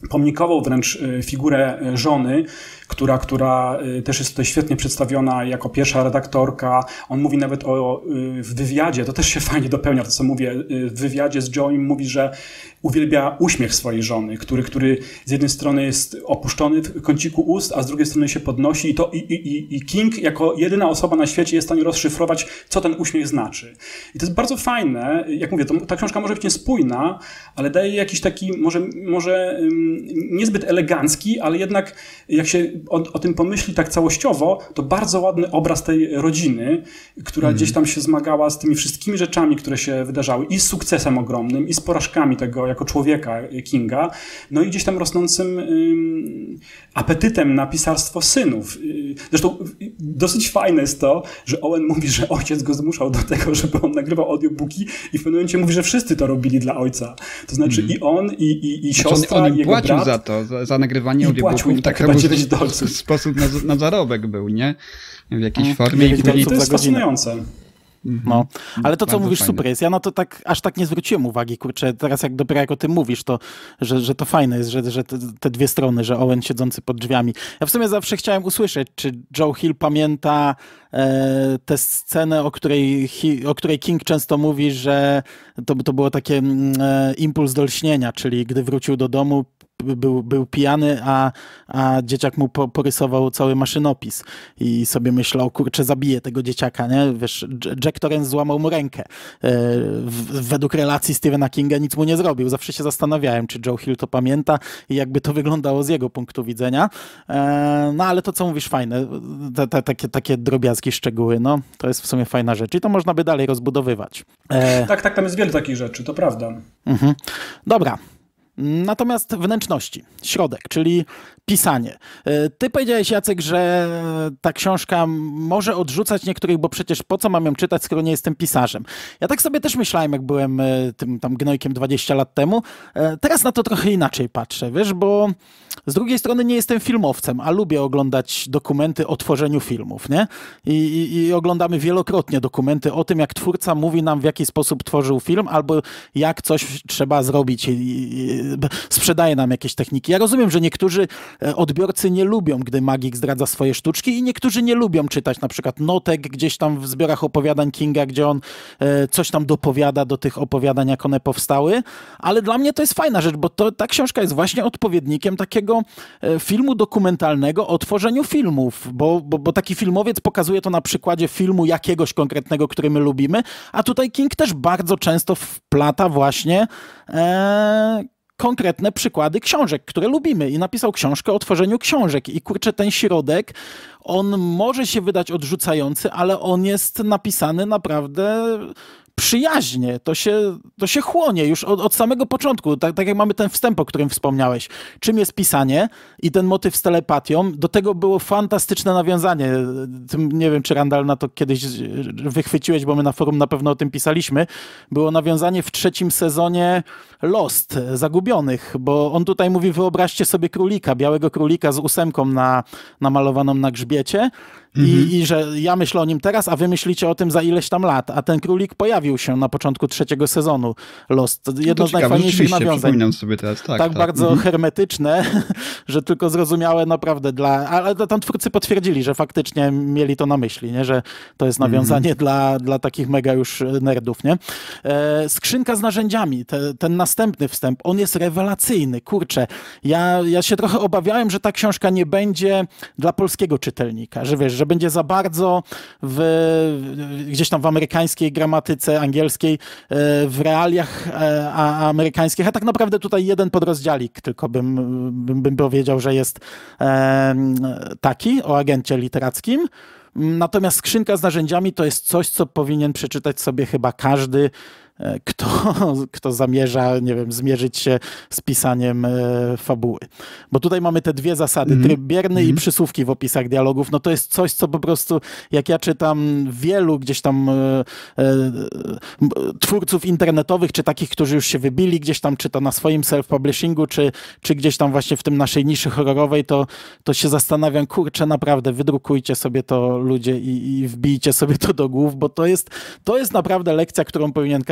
pomnikową wręcz figurę żony, która, która też jest tutaj świetnie przedstawiona jako pierwsza redaktorka. On mówi nawet o, w wywiadzie, to też się fajnie dopełnia to, co mówię, w wywiadzie z Joe'em mówi, że uwielbia uśmiech swojej żony, który, który z jednej strony jest opuszczony w kąciku ust, a z drugiej strony się podnosi i, to, i, i, i King jako jedyna osoba na świecie jest w stanie rozszyfrować, co ten uśmiech znaczy. I to jest bardzo fajne. Jak mówię, to, ta książka może być niespójna, ale daje jakiś taki może, może um, niezbyt elegancki, ale jednak jak się o, o tym pomyśli tak całościowo, to bardzo ładny obraz tej rodziny, która mm. gdzieś tam się zmagała z tymi wszystkimi rzeczami, które się wydarzały i z sukcesem ogromnym, i z porażkami tego jako człowieka Kinga, no i gdzieś tam rosnącym ym, apetytem na pisarstwo synów. Zresztą dosyć fajne jest to, że Owen mówi, że ojciec go zmuszał do tego, żeby on nagrywał audiobooki i w pewnym momencie mówi, że wszyscy to robili dla ojca. To znaczy mm. i on, i, i, i siostra, znaczy on, on i jego płacił brat. za to, za, za nagrywanie audiobooków. Tak, tak dziewięć dolców. Sposób na, na zarobek był, nie? W jakiejś mm. formie. dziewięć dolców To jest za godzinę. fascynujące. No, ale to, co Bardzo mówisz, fajne. super jest. Ja na to tak, aż tak nie zwróciłem uwagi, kurczę, teraz jak dopiero jak o tym mówisz, to, że, że to fajne jest, że, że te, te dwie strony, że Owen siedzący pod drzwiami. Ja w sumie zawsze chciałem usłyszeć, czy Joe Hill pamięta e, tę scenę, o której, hi, o której King często mówi, że to, to było takie e, impuls do lśnienia, czyli gdy wrócił do domu, Był, był pijany, a, a dzieciak mu po, porysował cały maszynopis i sobie myślał, kurczę, zabiję tego dzieciaka, nie? Wiesz, Jack Torrance złamał mu rękę. W, według relacji Stephena Kinga nic mu nie zrobił. Zawsze się zastanawiałem, czy Joe Hill to pamięta i jakby to wyglądało z jego punktu widzenia. No ale to, co mówisz, fajne. Te, te, takie, takie drobiazgi, szczegóły, no to jest w sumie fajna rzecz i to można by dalej rozbudowywać. Tak, tak, tam jest wiele takich rzeczy, to prawda. Mhm. Dobra. Natomiast wnętrzności, środek, czyli pisanie. Ty powiedziałeś, Jacek, że ta książka może odrzucać niektórych, bo przecież po co mam ją czytać, skoro nie jestem pisarzem. Ja tak sobie też myślałem, jak byłem tym tam gnojkiem dwadzieścia lat temu. Teraz na to trochę inaczej patrzę, wiesz, bo z drugiej strony nie jestem filmowcem, a lubię oglądać dokumenty o tworzeniu filmów, nie? I, i, i oglądamy wielokrotnie dokumenty o tym, jak twórca mówi nam, w jaki sposób tworzył film, albo jak coś trzeba zrobić i, i sprzedaje nam jakieś techniki. Ja rozumiem, że niektórzy odbiorcy nie lubią, gdy magik zdradza swoje sztuczki i niektórzy nie lubią czytać na przykład notek gdzieś tam w zbiorach opowiadań Kinga, gdzie on coś tam dopowiada do tych opowiadań, jak one powstały, ale dla mnie to jest fajna rzecz, bo to, ta książka jest właśnie odpowiednikiem takiego filmu dokumentalnego o tworzeniu filmów, bo, bo, bo taki filmowiec pokazuje to na przykładzie filmu jakiegoś konkretnego, który my lubimy, a tutaj King też bardzo często wplata właśnie e, konkretne przykłady książek, które lubimy i napisał książkę o tworzeniu książek i kurczę, ten środek, on może się wydać odrzucający, ale on jest napisany naprawdę przyjaźnie, to się, to się chłonie już od, od samego początku, tak, tak jak mamy ten wstęp, o którym wspomniałeś. Czym jest pisanie i ten motyw z telepatią, do tego było fantastyczne nawiązanie. Tym, nie wiem, czy Randall na to kiedyś wychwyciłeś, bo my na forum na pewno o tym pisaliśmy. Było nawiązanie w trzecim sezonie Lost, Zagubionych, bo on tutaj mówi, wyobraźcie sobie królika, białego królika z ósemką na, namalowaną na grzbiecie. I, I że ja myślę o nim teraz, a wy myślicie o tym za ileś tam lat. A ten królik pojawił się na początku trzeciego sezonu Lost. Jedno no z najfajniejszych nawiązań. Przypominam sobie teraz, tak. Tak, tak. bardzo mhm. hermetyczne, że tylko zrozumiałe naprawdę dla... Ale tam twórcy potwierdzili, że faktycznie mieli to na myśli, nie? Że to jest nawiązanie mhm. dla, dla takich mega już nerdów, nie? E, skrzynka z narzędziami, te, ten następny wstęp, on jest rewelacyjny. Kurczę, ja, ja się trochę obawiałem, że ta książka nie będzie dla polskiego czytelnika, że wiesz, że będzie za bardzo w, gdzieś tam w amerykańskiej gramatyce angielskiej, w realiach a, amerykańskich, a tak naprawdę tutaj jeden podrozdziałik tylko bym, bym, bym powiedział, że jest e, taki o agencie literackim. Natomiast skrzynka z narzędziami to jest coś, co powinien przeczytać sobie chyba każdy, kto, kto zamierza, nie wiem, zmierzyć się z pisaniem e, fabuły. Bo tutaj mamy te dwie zasady, mm. tryb bierny mm. i przysłówki w opisach dialogów. No to jest coś, co po prostu, jak ja czytam wielu gdzieś tam e, e, twórców internetowych, czy takich, którzy już się wybili gdzieś tam, czy to na swoim self-publishingu, czy, czy gdzieś tam właśnie w tym naszej niszy horrorowej, to, to się zastanawiam, kurczę, naprawdę, wydrukujcie sobie to ludzie i, i wbijcie sobie to do głów, bo to jest, to jest naprawdę lekcja, którą powinien każdy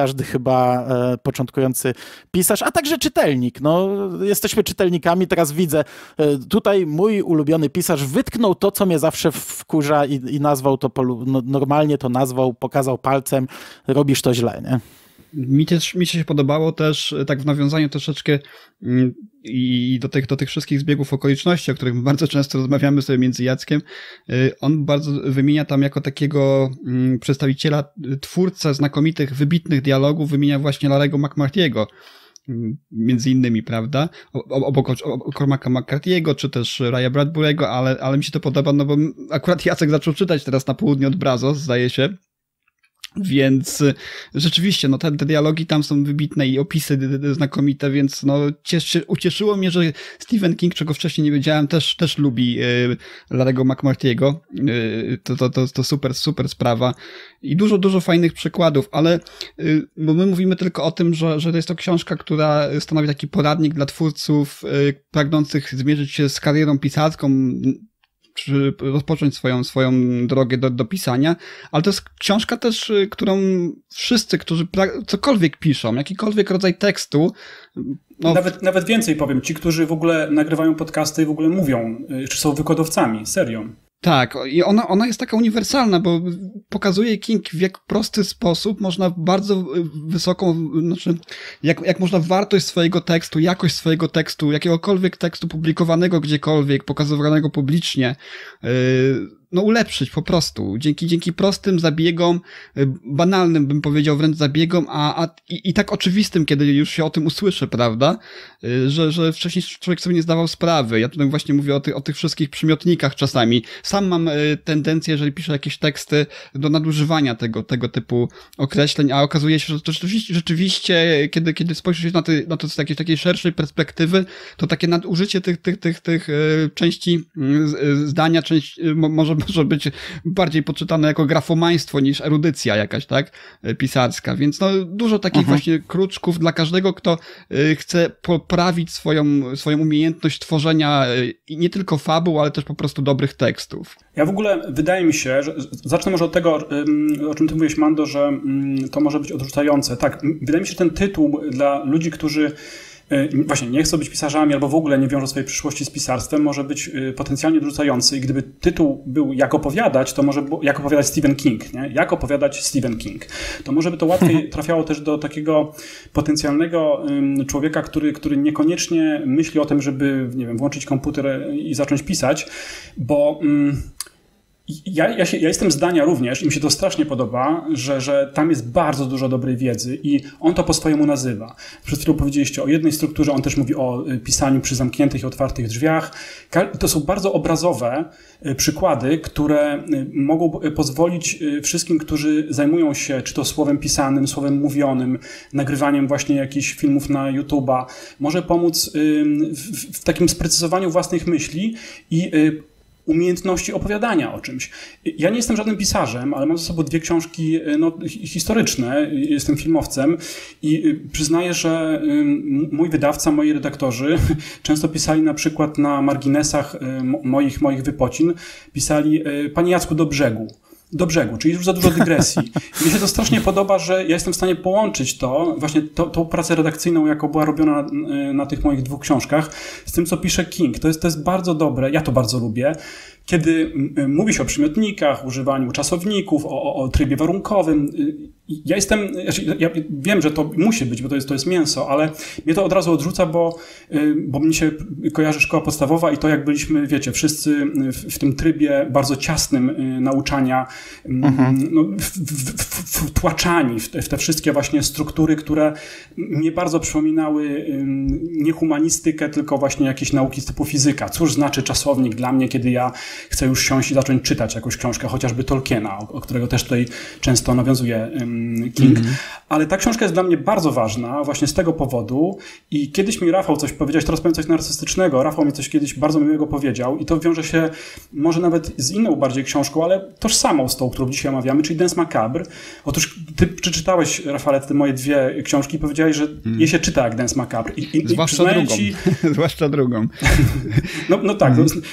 każdy chyba e, początkujący pisarz, a także czytelnik. No, jesteśmy czytelnikami, teraz widzę, e, tutaj mój ulubiony pisarz wytknął to, co mnie zawsze wkurza i, i nazwał to, polu, no, normalnie to nazwał, pokazał palcem, robisz to źle, nie? Mi, też, mi się podobało też, tak w nawiązaniu troszeczkę mm, i do tych, do tych wszystkich zbiegów okoliczności, o których bardzo często rozmawiamy sobie między Jackiem, y, on bardzo wymienia tam jako takiego mm, przedstawiciela, twórcę znakomitych, wybitnych dialogów, wymienia właśnie Larry'ego McMurtry'ego, między innymi, prawda, obok Cormaca McCarthy'ego, czy też Raya Bradbury'ego, ale, ale mi się to podoba, no bo akurat Jacek zaczął czytać teraz na południu od Brazos, zdaje się. Więc rzeczywiście, no te, te dialogi tam są wybitne i opisy znakomite, więc no cieszy, ucieszyło mnie, że Stephen King, czego wcześniej nie wiedziałem, też, też lubi y, Larry'ego McMurtry'ego. Y, to, to, to, to super, super sprawa. I dużo, dużo fajnych przykładów, ale y, bo my mówimy tylko o tym, że, że to jest to książka, która stanowi taki poradnik dla twórców y, pragnących zmierzyć się z karierą pisarską, czy rozpocząć swoją, swoją drogę do, do pisania, ale to jest książka też, którą wszyscy, którzy pra- cokolwiek piszą, jakikolwiek rodzaj tekstu. No... Nawet, nawet więcej powiem, ci, którzy w ogóle nagrywają podcasty i w ogóle mówią, czy są wykładowcami, serio. Tak, i ona, ona jest taka uniwersalna, bo pokazuje King, w jak prosty sposób można bardzo wysoką, znaczy jak, jak można wartość swojego tekstu, jakość swojego tekstu, jakiegokolwiek tekstu publikowanego gdziekolwiek, pokazywanego publicznie, yy, no ulepszyć po prostu. Dzięki, dzięki prostym zabiegom, banalnym bym powiedział wręcz zabiegom, a, a i, i tak oczywistym, kiedy już się o tym usłyszy, prawda? Że, że wcześniej człowiek sobie nie zdawał sprawy. Ja tutaj właśnie mówię o, ty, o tych wszystkich przymiotnikach czasami. Sam mam tendencję, jeżeli piszę jakieś teksty, do nadużywania tego, tego typu określeń, a okazuje się, że to rzeczywiście, rzeczywiście kiedy, kiedy spojrzysz na, ty, na to z jakiejś takiej szerszej perspektywy, to takie nadużycie tych, tych, tych, tych części zdania, część może może być bardziej poczytane jako grafomaństwo niż erudycja jakaś, tak, pisarska, więc no dużo takich mhm. właśnie kruczków dla każdego, kto chce poprawić swoją, swoją umiejętność tworzenia nie tylko fabuł, ale też po prostu dobrych tekstów. Ja w ogóle, wydaje mi się, że zacznę może od tego, o czym ty mówiłeś, Mando, że to może być odrzucające. Tak, wydaje mi się, że ten tytuł dla ludzi, którzy właśnie nie chcą być pisarzami albo w ogóle nie wiążą swojej przyszłości z pisarstwem, może być potencjalnie odrzucający i gdyby tytuł był jak opowiadać, to może jak opowiadać Stephen King, nie? Jak opowiadać Stephen King. To może by to łatwiej trafiało też do takiego potencjalnego człowieka, który, który niekoniecznie myśli o tym, żeby, nie wiem, włączyć komputer i zacząć pisać, bo... Ja, ja, się, ja jestem zdania również, i mi się to strasznie podoba, że, że tam jest bardzo dużo dobrej wiedzy i on to po swojemu nazywa. Przed chwilą powiedzieliście o jednej strukturze, on też mówi o pisaniu przy zamkniętych i otwartych drzwiach. To są bardzo obrazowe przykłady, które mogą pozwolić wszystkim, którzy zajmują się czy to słowem pisanym, słowem mówionym, nagrywaniem właśnie jakichś filmów na YouTube'a, może pomóc w, w takim sprecyzowaniu własnych myśli i umiejętności opowiadania o czymś. Ja nie jestem żadnym pisarzem, ale mam ze sobą dwie książki no, historyczne, jestem filmowcem i przyznaję, że mój wydawca, moi redaktorzy często pisali na przykład na marginesach moich, moich wypocin, pisali: Panie Jacku, do brzegu. Do brzegu, czyli już za dużo dygresji. Mnie się to strasznie podoba, że ja jestem w stanie połączyć to, właśnie to, tą pracę redakcyjną, jaka była robiona na, na tych moich dwóch książkach, z tym, co pisze King. To jest, to jest bardzo dobre, ja to bardzo lubię. Kiedy mówi się o przymiotnikach, używaniu czasowników, o, o, o trybie warunkowym, ja jestem, ja wiem, że to musi być, bo to jest, to jest mięso, ale mnie to od razu odrzuca, bo, bo mnie się kojarzy szkoła podstawowa i to, jak byliśmy, wiecie, wszyscy w, w tym trybie bardzo ciasnym nauczania, mhm. no, w, w, w, wtłaczani w te, w te wszystkie właśnie struktury, które mnie bardzo przypominały nie humanistykę, tylko właśnie jakieś nauki typu fizyka. Cóż znaczy czasownik dla mnie, kiedy ja chcę już siąść i zacząć czytać jakąś książkę, chociażby Tolkiena, o, o którego też tutaj często nawiązuje um, King. Mm-hmm. Ale ta książka jest dla mnie bardzo ważna właśnie z tego powodu i kiedyś mi Rafał coś powiedział, teraz powiem coś narcystycznego, Rafał mi coś kiedyś bardzo miłego powiedział i to wiąże się może nawet z inną bardziej książką, ale tożsamą z tą, którą dzisiaj omawiamy, czyli Danse Macabre. Otóż ty przeczytałeś, Rafale, te moje dwie książki i powiedziałeś, że mm. je się czyta jak Danse Macabre. I, i, Zwłaszcza i drugą. Ci... Zwłaszcza drugą. no, no tak, mm.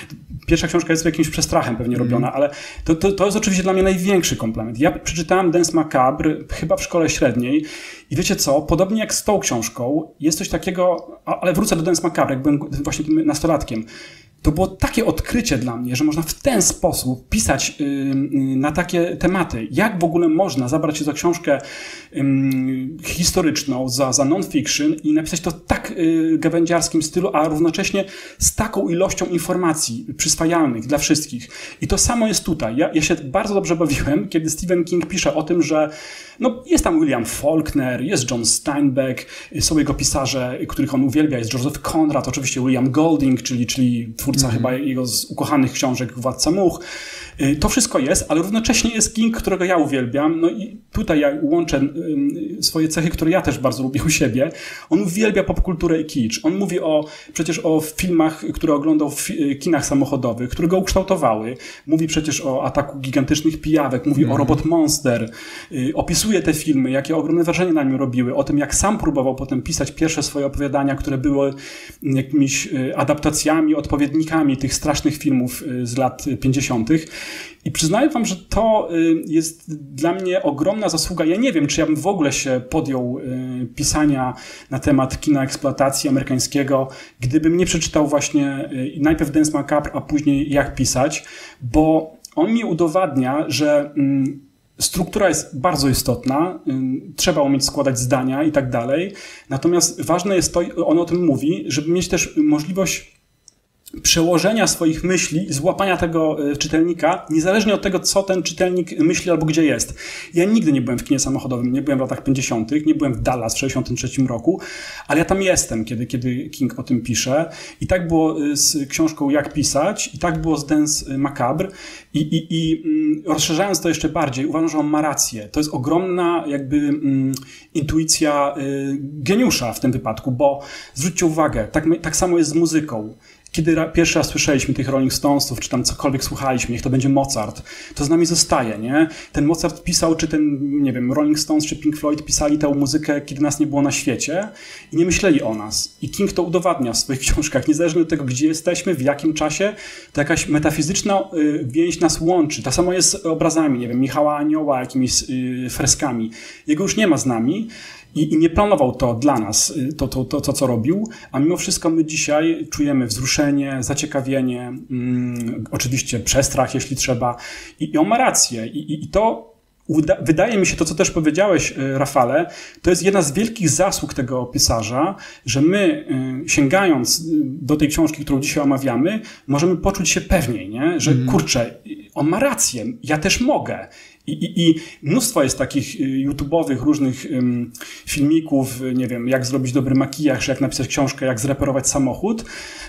pierwsza książka jest jakimś przestrachem pewnie mm. robiona, ale to, to, to jest oczywiście dla mnie największy komplement. Ja przeczytałem Danse Macabre chyba w szkole średniej i wiecie co, podobnie jak z tą książką, jest coś takiego, ale wrócę do Danse Macabre, jak byłem właśnie tym nastolatkiem. To było takie odkrycie dla mnie, że można w ten sposób pisać yy, yy, na takie tematy. Jak w ogóle można zabrać się za książkę yy, historyczną, za, za non-fiction i napisać to w tak yy, gawędziarskim stylu, a równocześnie z taką ilością informacji przyswajalnych dla wszystkich. I to samo jest tutaj. Ja, ja się bardzo dobrze bawiłem, kiedy Stephen King pisze o tym, że no, jest tam William Faulkner, jest John Steinbeck, są jego pisarze, których on uwielbia, jest Joseph Conrad, oczywiście William Golding, czyli, czyli twórca mm-hmm. chyba jego z ukochanych książek Władca Much. To wszystko jest, ale równocześnie jest King, którego ja uwielbiam. No i tutaj ja łączę swoje cechy, które ja też bardzo lubię u siebie. On uwielbia popkulturę i kicz. On mówi o, przecież o filmach, które oglądał w kinach samochodowych, które go ukształtowały. Mówi przecież o Ataku Gigantycznych Pijawek, mówi mm. o Robot Monster. Opisuje te filmy, jakie ogromne wrażenie na nim robiły. O tym, jak sam próbował potem pisać pierwsze swoje opowiadania, które były jakimiś adaptacjami, odpowiednikami tych strasznych filmów z lat pięćdziesiątych. I przyznaję wam, że to jest dla mnie ogromna zasługa. Ja nie wiem, czy ja bym w ogóle się podjął pisania na temat kina eksploatacji amerykańskiego, gdybym nie przeczytał właśnie najpierw Danse Macabre, a później Jak pisać, bo on mi udowadnia, że struktura jest bardzo istotna, trzeba umieć składać zdania i tak dalej. Natomiast ważne jest to, on o tym mówi, żeby mieć też możliwość przełożenia swoich myśli, złapania tego czytelnika, niezależnie od tego, co ten czytelnik myśli albo gdzie jest. Ja nigdy nie byłem w kinie samochodowym, nie byłem w latach pięćdziesiątych, nie byłem w Dallas w sześćdziesiątym trzecim roku, ale ja tam jestem, kiedy, kiedy King o tym pisze. I tak było z książką Jak pisać, i tak było z Danse Macabre. I, i, i rozszerzając to jeszcze bardziej, uważam, że on ma rację. To jest ogromna jakby mm, intuicja y, geniusza w tym wypadku, bo zwróćcie uwagę, tak, tak samo jest z muzyką. Kiedy pierwszy raz słyszeliśmy tych Rolling Stonesów, czy tam cokolwiek słuchaliśmy, niech to będzie Mozart, to z nami zostaje, nie? Ten Mozart pisał, czy ten, nie wiem, Rolling Stones, czy Pink Floyd pisali tę muzykę, kiedy nas nie było na świecie i nie myśleli o nas. I King to udowadnia w swoich książkach. Niezależnie od tego, gdzie jesteśmy, w jakim czasie, to jakaś metafizyczna więź nas łączy. Tak samo jest z obrazami, nie wiem, Michała Anioła, jakimiś freskami. Jego już nie ma z nami. I, I nie planował to dla nas, to, to, to, to, co robił, a mimo wszystko my dzisiaj czujemy wzruszenie, zaciekawienie, mm, oczywiście przestrach, jeśli trzeba. I, i on ma rację. I, i, i to uda- wydaje mi się, to co też powiedziałeś, Rafale, to jest jedna z wielkich zasług tego pisarza, że my, y, sięgając do tej książki, którą dzisiaj omawiamy, możemy poczuć się pewniej, nie? Że mm. kurczę, on ma rację, ja też mogę. I, i, I mnóstwo jest takich YouTube'owych różnych um, filmików, nie wiem, jak zrobić dobry makijaż, jak napisać książkę, jak zreperować samochód.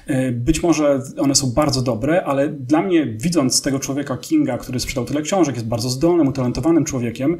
Być może one są bardzo dobre, ale dla mnie, widząc tego człowieka Kinga, który sprzedał tyle książek, jest bardzo zdolnym, utalentowanym człowiekiem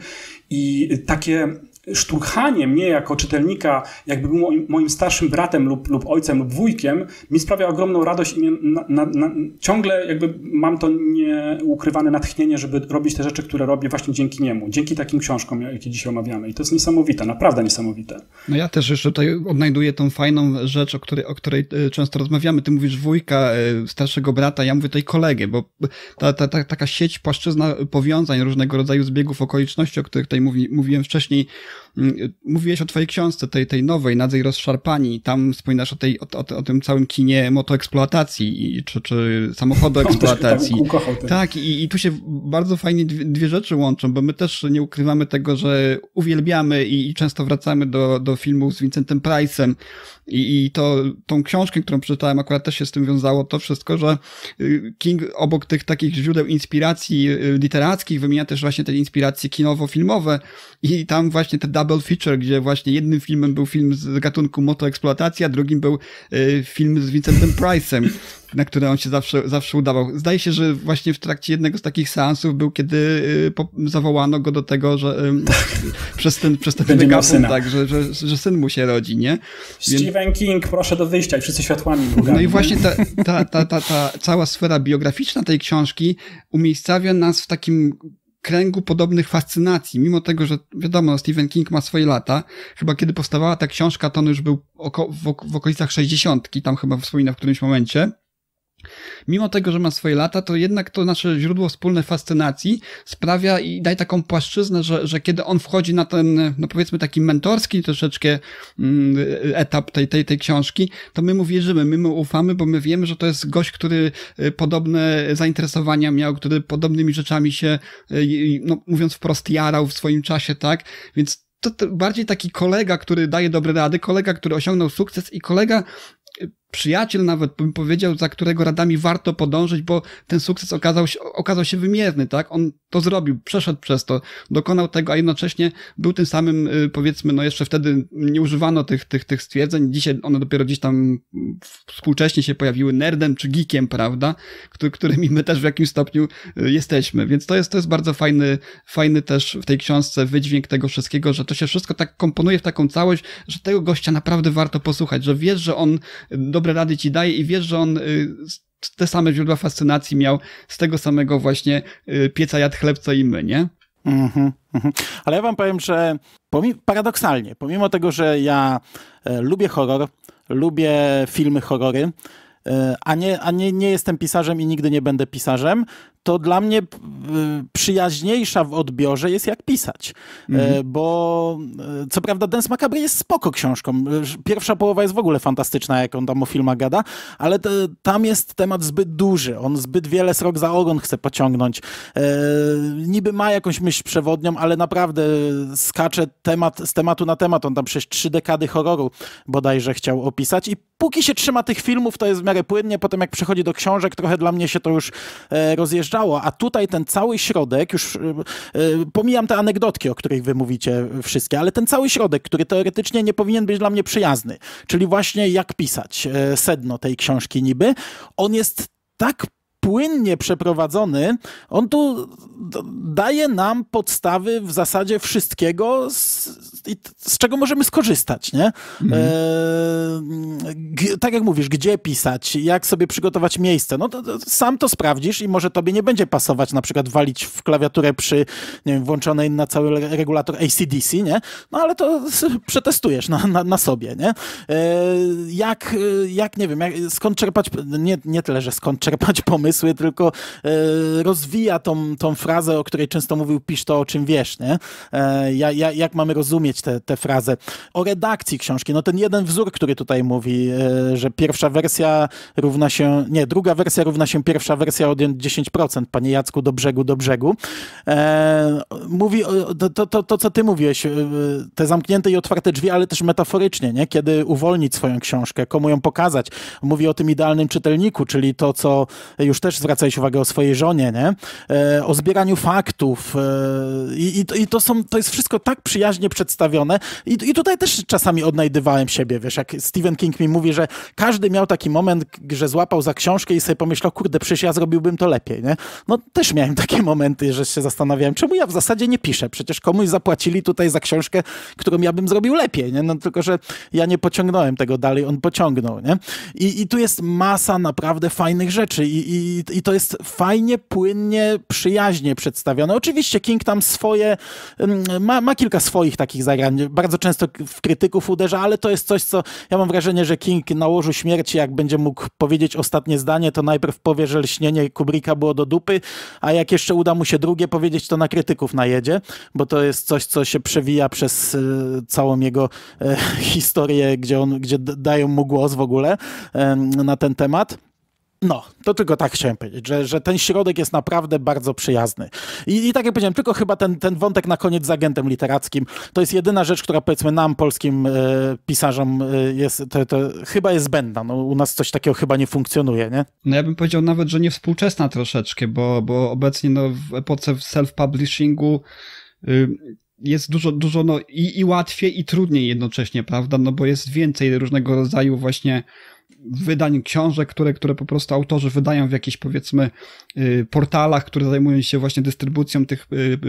i takie szturchanie mnie jako czytelnika, jakby był moim, moim starszym bratem lub, lub ojcem lub wujkiem, mi sprawia ogromną radość i mnie na, na, na, ciągle jakby mam to nieukrywane natchnienie, żeby robić te rzeczy, które robię właśnie dzięki niemu, dzięki takim książkom, jakie dzisiaj omawiamy. I to jest niesamowite, naprawdę niesamowite. No ja też jeszcze tutaj odnajduję tą fajną rzecz, o której, o której często rozmawiamy. Ty mówisz wujka, starszego brata, ja mówię tutaj kolegę, bo ta, ta, ta taka sieć, płaszczyzna powiązań, różnego rodzaju zbiegów okoliczności, o których tutaj mówi, mówiłem wcześniej. Mówiłeś o twojej książce, tej, tej nowej, Nadzy i rozszarpani. Tam wspominasz o, tej, o, o, o tym całym kinie motoeksploatacji, czy, czy samochodu eksploatacji. Tak, tak i, i tu się bardzo fajnie dwie, dwie rzeczy łączą, bo my też nie ukrywamy tego, że uwielbiamy i, i często wracamy do, do filmów z Vincentem Price'em i, i to, tą książkę, którą przeczytałem, akurat też się z tym wiązało to wszystko, że King obok tych takich źródeł inspiracji literackich wymienia też właśnie te inspiracje kinowo-filmowe i tam właśnie te double feature, gdzie właśnie jednym filmem był film z gatunku motoeksploatacja, a drugim był y, film z Vincentem Price'em, na który on się zawsze, zawsze udawał. Zdaje się, że właśnie w trakcie jednego z takich seansów był, kiedy y, po, zawołano go do tego, że y, przez ten, przez ten megafon, tak, że, że, że syn mu się rodzi, nie? Stephen Więc... King, proszę do wyjścia i wszyscy światłami. Bugami. No i właśnie ta, ta, ta, ta, ta cała sfera biograficzna tej książki umiejscawia nas w takim kręgu podobnych fascynacji, mimo tego, że wiadomo, Stephen King ma swoje lata. Chyba kiedy powstawała ta książka, to on już był oko- w, ok- w okolicach sześćdziesiątki, tam chyba wspomina w którymś momencie. mimo tego, że ma swoje lata, to jednak to nasze źródło wspólnej fascynacji sprawia i daje taką płaszczyznę, że, że kiedy on wchodzi na ten, no powiedzmy taki mentorski troszeczkę etap tej, tej, tej książki, to my mu wierzymy, my mu ufamy, bo my wiemy, że to jest gość, który podobne zainteresowania miał, który podobnymi rzeczami się, no mówiąc wprost, jarał w swoim czasie, tak? Więc to, to bardziej taki kolega, który daje dobre rady, kolega, który osiągnął sukces i kolega, przyjaciel nawet bym powiedział, za którego radami warto podążyć, bo ten sukces okazał się, okazał się wymierny, tak? On to zrobił, przeszedł przez to, dokonał tego, a jednocześnie był tym samym, powiedzmy, no jeszcze wtedy nie używano tych, tych, tych stwierdzeń, dzisiaj one dopiero gdzieś tam współcześnie się pojawiły, nerdem czy geekiem, prawda? Który, którymi my też w jakimś stopniu jesteśmy, więc to jest, to jest bardzo fajny, fajny też w tej książce wydźwięk tego wszystkiego, że to się wszystko tak komponuje w taką całość, że tego gościa naprawdę warto posłuchać, że wiesz, że on dobre rady ci daje i wiesz, że on te same źródła fascynacji miał z tego samego właśnie pieca jadł chleb, co i my, nie? Mm-hmm, mm-hmm. Ale ja wam powiem, że pomimo, paradoksalnie, pomimo tego, że ja e, lubię horror, lubię filmy horrory, e, a, nie, a nie, nie jestem pisarzem i nigdy nie będę pisarzem, to dla mnie przyjaźniejsza w odbiorze jest jak pisać. Mm-hmm. Bo co prawda Dance Macabre jest spoko książką. Pierwsza połowa jest w ogóle fantastyczna, jak on tam o filmach gada, ale te, tam jest temat zbyt duży. On zbyt wiele srok za ogon chce pociągnąć. E, niby ma jakąś myśl przewodnią, ale naprawdę skacze temat, z tematu na temat. On tam przecież trzy dekady horroru bodajże chciał opisać i póki się trzyma tych filmów, to jest w miarę płynnie. Potem jak przechodzi do książek, trochę dla mnie się to już e, rozjeżdża. A tutaj ten cały środek, już yy, yy, pomijam te anegdotki, o których wy mówicie wszystkie, ale ten cały środek, który teoretycznie nie powinien być dla mnie przyjazny, czyli właśnie jak pisać, yy, sedno tej książki niby, on jest tak płynnie przeprowadzony, on tu daje nam podstawy w zasadzie wszystkiego, z, z czego możemy skorzystać, nie? Mhm. E, g, tak jak mówisz, gdzie pisać, jak sobie przygotować miejsce, no to, to sam to sprawdzisz i może tobie nie będzie pasować na przykład walić w klawiaturę przy, nie wiem, włączonej na cały regulator A C D C, nie? No ale to przetestujesz na, na, na sobie, nie? E, jak, jak, nie wiem, jak, skąd czerpać, nie, nie tyle, że skąd czerpać pomysł, tylko e, rozwija tą, tą frazę, o której często mówił, pisz to, o czym wiesz, nie? E, ja, ja, jak mamy rozumieć tę frazę. O redakcji książki, no ten jeden wzór, który tutaj mówi, e, że pierwsza wersja równa się, nie, druga wersja równa się pierwsza wersja o dziesięć procent, panie Jacku, do brzegu, do brzegu. E, mówi, to, to, to, to, co ty mówiłeś, te zamknięte i otwarte drzwi, ale też metaforycznie, nie? Kiedy uwolnić swoją książkę, komu ją pokazać. Mówi o tym idealnym czytelniku, czyli to, co już też zwracałeś uwagę o swojej żonie, nie? E, o zbieraniu faktów e, i, i to, są, to jest wszystko tak przyjaźnie przedstawione I, i tutaj też czasami odnajdywałem siebie, wiesz, jak Stephen King mi mówi, że każdy miał taki moment, że złapał za książkę i sobie pomyślał, kurde, przecież ja zrobiłbym to lepiej, nie? No też miałem takie momenty, że się zastanawiałem, czemu ja w zasadzie nie piszę, przecież komuś zapłacili tutaj za książkę, którą ja bym zrobił lepiej, nie? No tylko, że ja nie pociągnąłem tego dalej, on pociągnął, nie? I, i tu jest masa naprawdę fajnych rzeczy i, i I to jest fajnie, płynnie, przyjaźnie przedstawione. Oczywiście King tam swoje, ma, ma kilka swoich takich zagrań. Bardzo często w krytyków uderza, ale to jest coś, co ja mam wrażenie, że King na łożu śmierci, jak będzie mógł powiedzieć ostatnie zdanie, to najpierw powie, że Lśnienie Kubricka było do dupy, a jak jeszcze uda mu się drugie powiedzieć, to na krytyków najedzie, bo to jest coś, co się przewija przez y, całą jego y, historię, gdzie, on, gdzie dają mu głos w ogóle y, na ten temat. No, to tylko tak chciałem powiedzieć, że, że ten środek jest naprawdę bardzo przyjazny. I, i tak jak powiedziałem, tylko chyba ten, ten wątek na koniec z agentem literackim, to jest jedyna rzecz, która powiedzmy nam, polskim e, pisarzom e, jest, to, to chyba jest zbędna. No, u nas coś takiego chyba nie funkcjonuje, nie? No ja bym powiedział nawet, że niewspółczesna troszeczkę, bo, bo obecnie no, w epoce self-publishingu y, jest dużo, dużo no, i, i łatwiej, i trudniej jednocześnie, prawda? No bo jest więcej różnego rodzaju właśnie wydań książek, które, które po prostu autorzy wydają w jakichś, powiedzmy, portalach, które zajmują się właśnie dystrybucją tych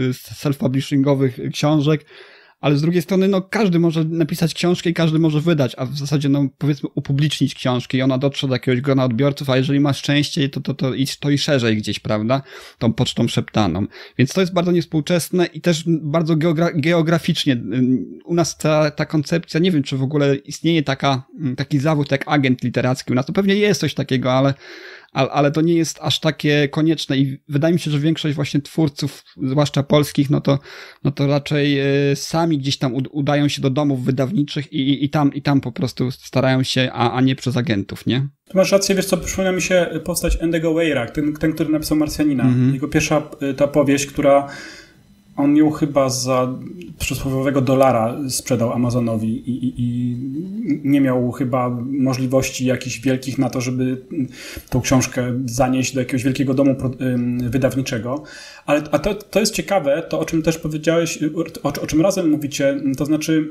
self-publishingowych książek, ale z drugiej strony, no, każdy może napisać książkę i każdy może wydać, a w zasadzie, no, powiedzmy, upublicznić książkę i ona dotrze do jakiegoś grona odbiorców, a jeżeli masz szczęście, to, to, to, idź, to i szerzej gdzieś, prawda? Tą pocztą szeptaną. Więc to jest bardzo niewspółczesne i też bardzo geogra- geograficznie. U nas ta, ta koncepcja, nie wiem, czy w ogóle istnieje taka, taki zawód jak agent literacki. U nas to pewnie jest coś takiego, ale ale, ale to nie jest aż takie konieczne i wydaje mi się, że większość właśnie twórców, zwłaszcza polskich, no to, no to raczej y, sami gdzieś tam udają się do domów wydawniczych i, i, i, tam, i tam po prostu starają się, a, a nie przez agentów, nie? Tu masz rację, wiesz co, przypomina mi się postać Endego Weira, ten, ten, który napisał Marsjanina. Mm-hmm. Jego pierwsza ta powieść, która on ją chyba za przysłowiowego dolara sprzedał Amazonowi i, i, i nie miał chyba możliwości jakichś wielkich na to, żeby tą książkę zanieść do jakiegoś wielkiego domu wydawniczego. Ale a to, to jest ciekawe, to o czym też powiedziałeś, o, o czym razem mówicie, to znaczy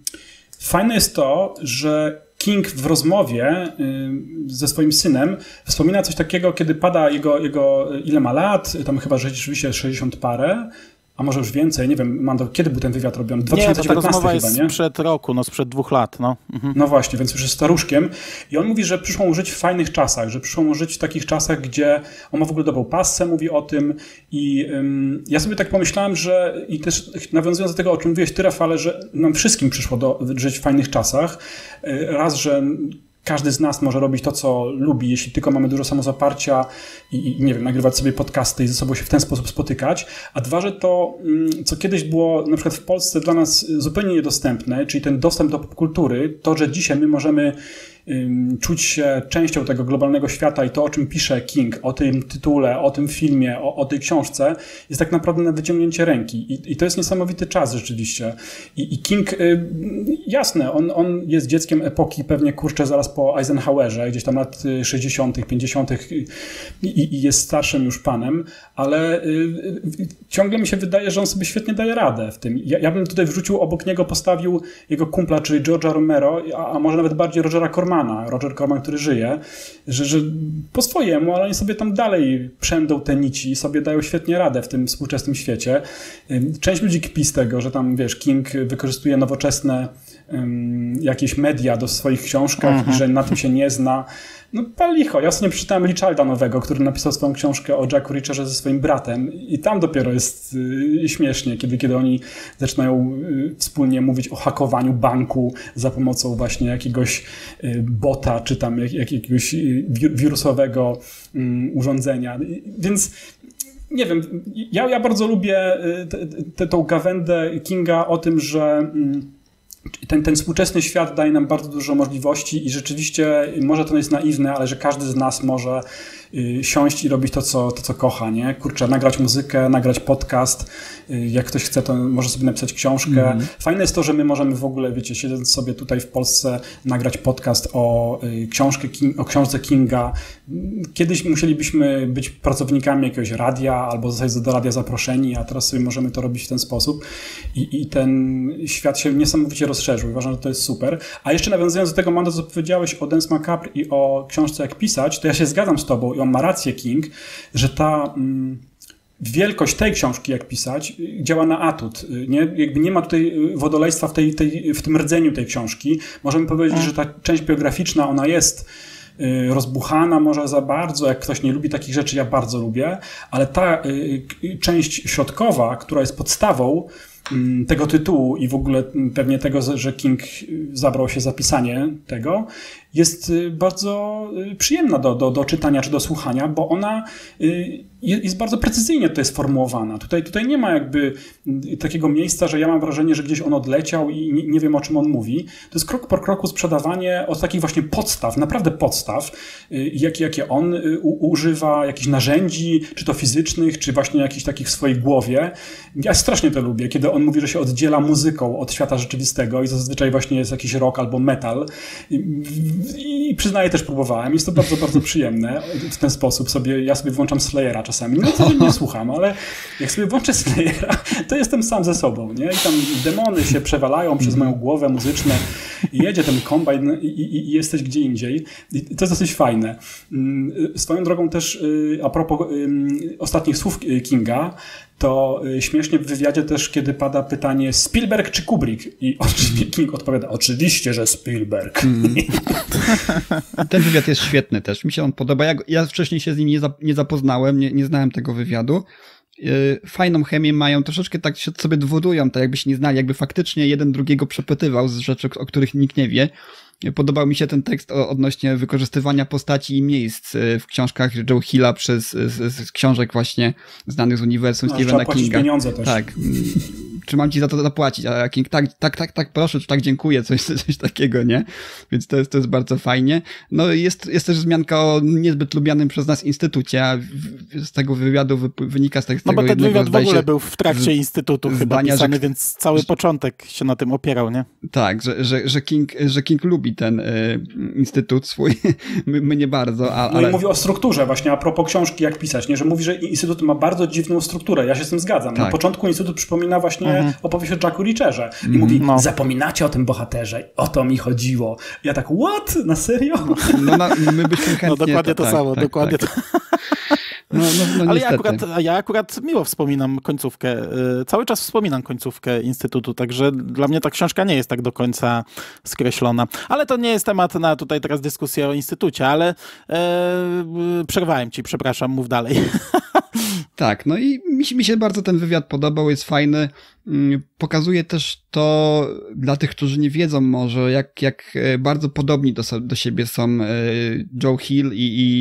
fajne jest to, że King w rozmowie ze swoim synem wspomina coś takiego, kiedy pada jego, jego ile ma lat, tam chyba rzeczywiście sześćdziesiąt parę, a może już więcej, nie wiem, Mando, kiedy był ten wywiad robiony? dwa tysiące dziewiętnasty nie, to ta rozmowa chyba, jest nie? sprzed roku, no sprzed dwóch lat, no. Mhm. No właśnie, więc już jest staruszkiem i on mówi, że przyszło mu żyć w fajnych czasach, że przyszło mu żyć w takich czasach, gdzie on ma w ogóle dobrą passę, mówi o tym i ym, ja sobie tak pomyślałem, że i też nawiązując do tego, o czym mówiłeś ty, Rafale, że nam wszystkim przyszło do, żyć w fajnych czasach. Raz, że każdy z nas może robić to, co lubi, jeśli tylko mamy dużo samozaparcia i, i nie wiem, nagrywać sobie podcasty i ze sobą się w ten sposób spotykać. A dwa, że to, co kiedyś było na przykład w Polsce dla nas zupełnie niedostępne, czyli ten dostęp do popkultury, to, że dzisiaj my możemy um, czuć się częścią tego globalnego świata i to, o czym pisze King, o tym tytule, o tym filmie, o, o tej książce, jest tak naprawdę na wyciągnięcie ręki. I, i to jest niesamowity czas rzeczywiście. I, i King, y, jasne, on, on jest dzieckiem epoki pewnie, kurczę, zaraz po Eisenhowerze, gdzieś tam lat sześćdziesiątych, pięćdziesiątych i, i jest starszym już panem, ale y, y, ciągle mi się wydaje, że on sobie świetnie daje radę w tym. Ja, ja bym tutaj wrzucił, obok niego postawił jego kumpla, czyli George'a Romero, a, a może nawet bardziej Rogera Cormana, Roger Corman, który żyje, że, że po swojemu, ale oni sobie tam dalej przędą te nici i sobie dają świetnie radę w tym współczesnym świecie. Część ludzi kpi z tego, że tam, wiesz, King wykorzystuje nowoczesne um, jakieś media do swoich książkach mhm. i że na tym się nie zna. No pal licho. Ja ostatnio przeczytałem Lee Childa nowego, który napisał swoją książkę o Jacku Reacherze ze swoim bratem i tam dopiero jest y, śmiesznie, kiedy, kiedy oni zaczynają y, wspólnie mówić o hakowaniu banku za pomocą właśnie jakiegoś y, bota, czy tam jak, jakiegoś y, wirusowego y, urządzenia. Więc nie wiem, ja, ja bardzo lubię tę tą gawędę Kinga o tym, że Ten, ten współczesny świat daje nam bardzo dużo możliwości i rzeczywiście może to jest naiwne, ale że każdy z nas może y, siąść i robić to co, to, co kocha, nie? Kurczę, nagrać muzykę, nagrać podcast, y, jak ktoś chce, to może sobie napisać książkę. Mm. Fajne jest to, że my możemy w ogóle, wiecie, siedząc sobie tutaj w Polsce, nagrać podcast o, y, książkę, o książce Kinga. Kiedyś musielibyśmy być pracownikami jakiegoś radia albo zostać do radia zaproszeni, a teraz sobie możemy to robić w ten sposób i, i ten świat się niesamowicie rozszerzył. Uważam, że to jest super. A jeszcze nawiązując do tego, Mando, co powiedziałeś o Danse Macabre i o książce Jak pisać, to ja się zgadzam z tobą i on ma rację, King, że ta mm, wielkość tej książki, Jak pisać, działa na atut. Nie? Jakby nie ma tutaj wodolejstwa w, tej, tej, w tym rdzeniu tej książki. Możemy powiedzieć, że ta część biograficzna, ona jest rozbuchana może za bardzo, jak ktoś nie lubi takich rzeczy, ja bardzo lubię, ale ta y, część środkowa, która jest podstawą y, tego tytułu i w ogóle pewnie tego, że King zabrał się za pisanie tego, jest bardzo przyjemna do, do, do czytania czy do słuchania, bo ona jest bardzo precyzyjnie tutaj sformułowana. Tutaj, tutaj nie ma jakby takiego miejsca, że ja mam wrażenie, że gdzieś on odleciał i nie, nie wiem, o czym on mówi. To jest krok po kroku sprzedawanie od takich właśnie podstaw, naprawdę podstaw, jakie, jakie on u, używa, jakichś narzędzi, czy to fizycznych, czy właśnie jakichś takich w swojej głowie. Ja strasznie to lubię, kiedy on mówi, że się oddziela muzyką od świata rzeczywistego i zazwyczaj właśnie jest jakiś rock albo metal. I przyznaję, też próbowałem. Jest to bardzo, bardzo przyjemne. W ten sposób sobie, ja sobie włączam Slayera czasami. No to nie słucham, ale jak sobie włączę Slayera, to jestem sam ze sobą, nie? I tam demony się przewalają przez moją głowę muzyczną i jedzie ten kombajn i, i, i jesteś gdzie indziej. I to jest dosyć fajne. Swoją drogą też a propos ostatnich słów Kinga, to śmiesznie w wywiadzie też, kiedy pada pytanie Spielberg czy Kubrick? I King odpowiada, oczywiście, że Spielberg. Mm. Ten wywiad jest świetny też. Mi się on podoba. Ja, ja wcześniej się z nim nie, za, nie zapoznałem, nie, nie znałem tego wywiadu. Yy, fajną chemię mają, troszeczkę tak się sobie dowodują, tak jakby się nie znali, jakby faktycznie jeden drugiego przepytywał z rzeczy, o których nikt nie wie. Podobał mi się ten tekst odnośnie wykorzystywania postaci i miejsc w książkach Joe Hilla przez z, z książek właśnie znanych z uniwersum no, Stephena Kinga. Pieniądze też. Tak. Czy mam ci za to zapłacić? A King, tak, tak, tak, tak, proszę, czy tak dziękuję, coś, coś takiego, nie? Więc to jest, to jest bardzo fajnie. No jest, jest też wzmianka o niezbyt lubianym przez nas instytucie, a z tego wywiadu wynika z tego No bo ten wywiad w ogóle się, był w trakcie instytutu chyba pisany, że, więc cały że, początek się na tym opierał, nie? Tak, że, że, że, King, że King lubi ten y, instytut swój, my, my nie bardzo, a, No ale... i mówi o strukturze właśnie, a propos książki, jak pisać, nie? Że mówi, że instytut ma bardzo dziwną strukturę, ja się z tym zgadzam. Tak. Na początku instytut przypomina właśnie mhm. opowieść o Jacku Reacherze i mm, mówi, no. zapominacie o tym bohaterze, o to mi chodziło. Ja tak, what? Na serio? No, no my byśmy chętnie... No dokładnie to, to tak, samo, tak, dokładnie tak. to. No, no, no Ale ja akurat, ja akurat miło wspominam końcówkę. Cały czas wspominam końcówkę Instytutu, także dla mnie ta książka nie jest tak do końca skreślona. Ale to nie jest temat na tutaj teraz dyskusję o Instytucie, ale e, przerwałem ci, przepraszam, mów dalej. Tak, no i mi, mi się bardzo ten wywiad podobał, jest fajny. Pokazuje też to dla tych, którzy nie wiedzą może, jak, jak bardzo podobni do, do siebie są Joe Hill i,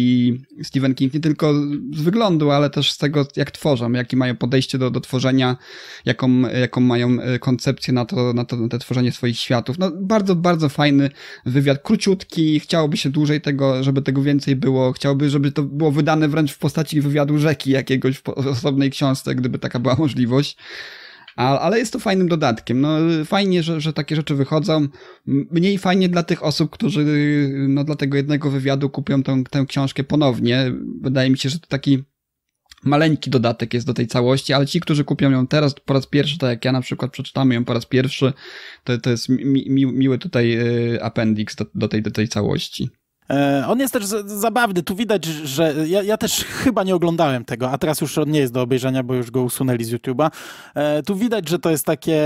i Stephen King, nie tylko z wyglądu, ale też z tego, jak tworzą, jakie mają podejście do, do tworzenia, jaką, jaką mają koncepcję na to, na to, na to tworzenie swoich światów. No bardzo, bardzo fajny wywiad, króciutki, chciałoby się dłużej tego, żeby tego więcej było, chciałoby, żeby to było wydane wręcz w postaci wywiadu rzeki jakiegoś w osobnej książce, gdyby taka była możliwość. Ale jest to fajnym dodatkiem. No, fajnie, że, że takie rzeczy wychodzą. Mniej fajnie dla tych osób, którzy no, dla tego jednego wywiadu kupią tę, tę książkę ponownie. Wydaje mi się, że to taki maleńki dodatek jest do tej całości, ale ci, którzy kupią ją teraz po raz pierwszy, tak jak ja na przykład przeczytamy ją po raz pierwszy, to, to jest mi, mi, miły tutaj appendix do, do, tej, do tej całości. On jest też zabawny, tu widać, że ja, ja też chyba nie oglądałem tego, a teraz już on nie jest do obejrzenia, bo już go usunęli z YouTube'a. Tu widać, że to jest takie...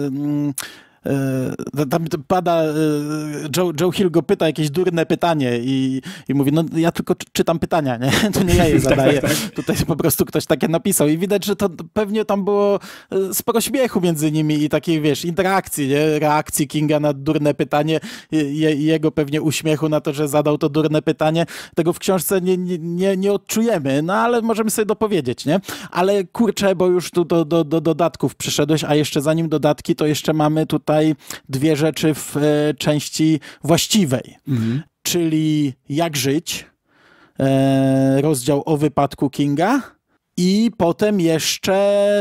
Tam pada, Joe, Joe Hill go pyta jakieś durne pytanie i, i mówi, no ja tylko czytam pytania, nie? To nie ja je zadaję. tak, tak, tak. Tutaj po prostu ktoś takie napisał i widać, że to pewnie tam było sporo śmiechu między nimi i takiej, wiesz, interakcji, nie? Reakcji Kinga na durne pytanie i je, jego pewnie uśmiechu na to, że zadał to durne pytanie. Tego w książce nie, nie, nie odczujemy, no ale możemy sobie dopowiedzieć, nie? Ale kurczę, bo już tu do, do, do dodatków przyszedłeś, a jeszcze zanim dodatki, to jeszcze mamy tutaj Tutaj dwie rzeczy w e, części właściwej, mhm. czyli Jak żyć, e, rozdział o wypadku Kinga i potem jeszcze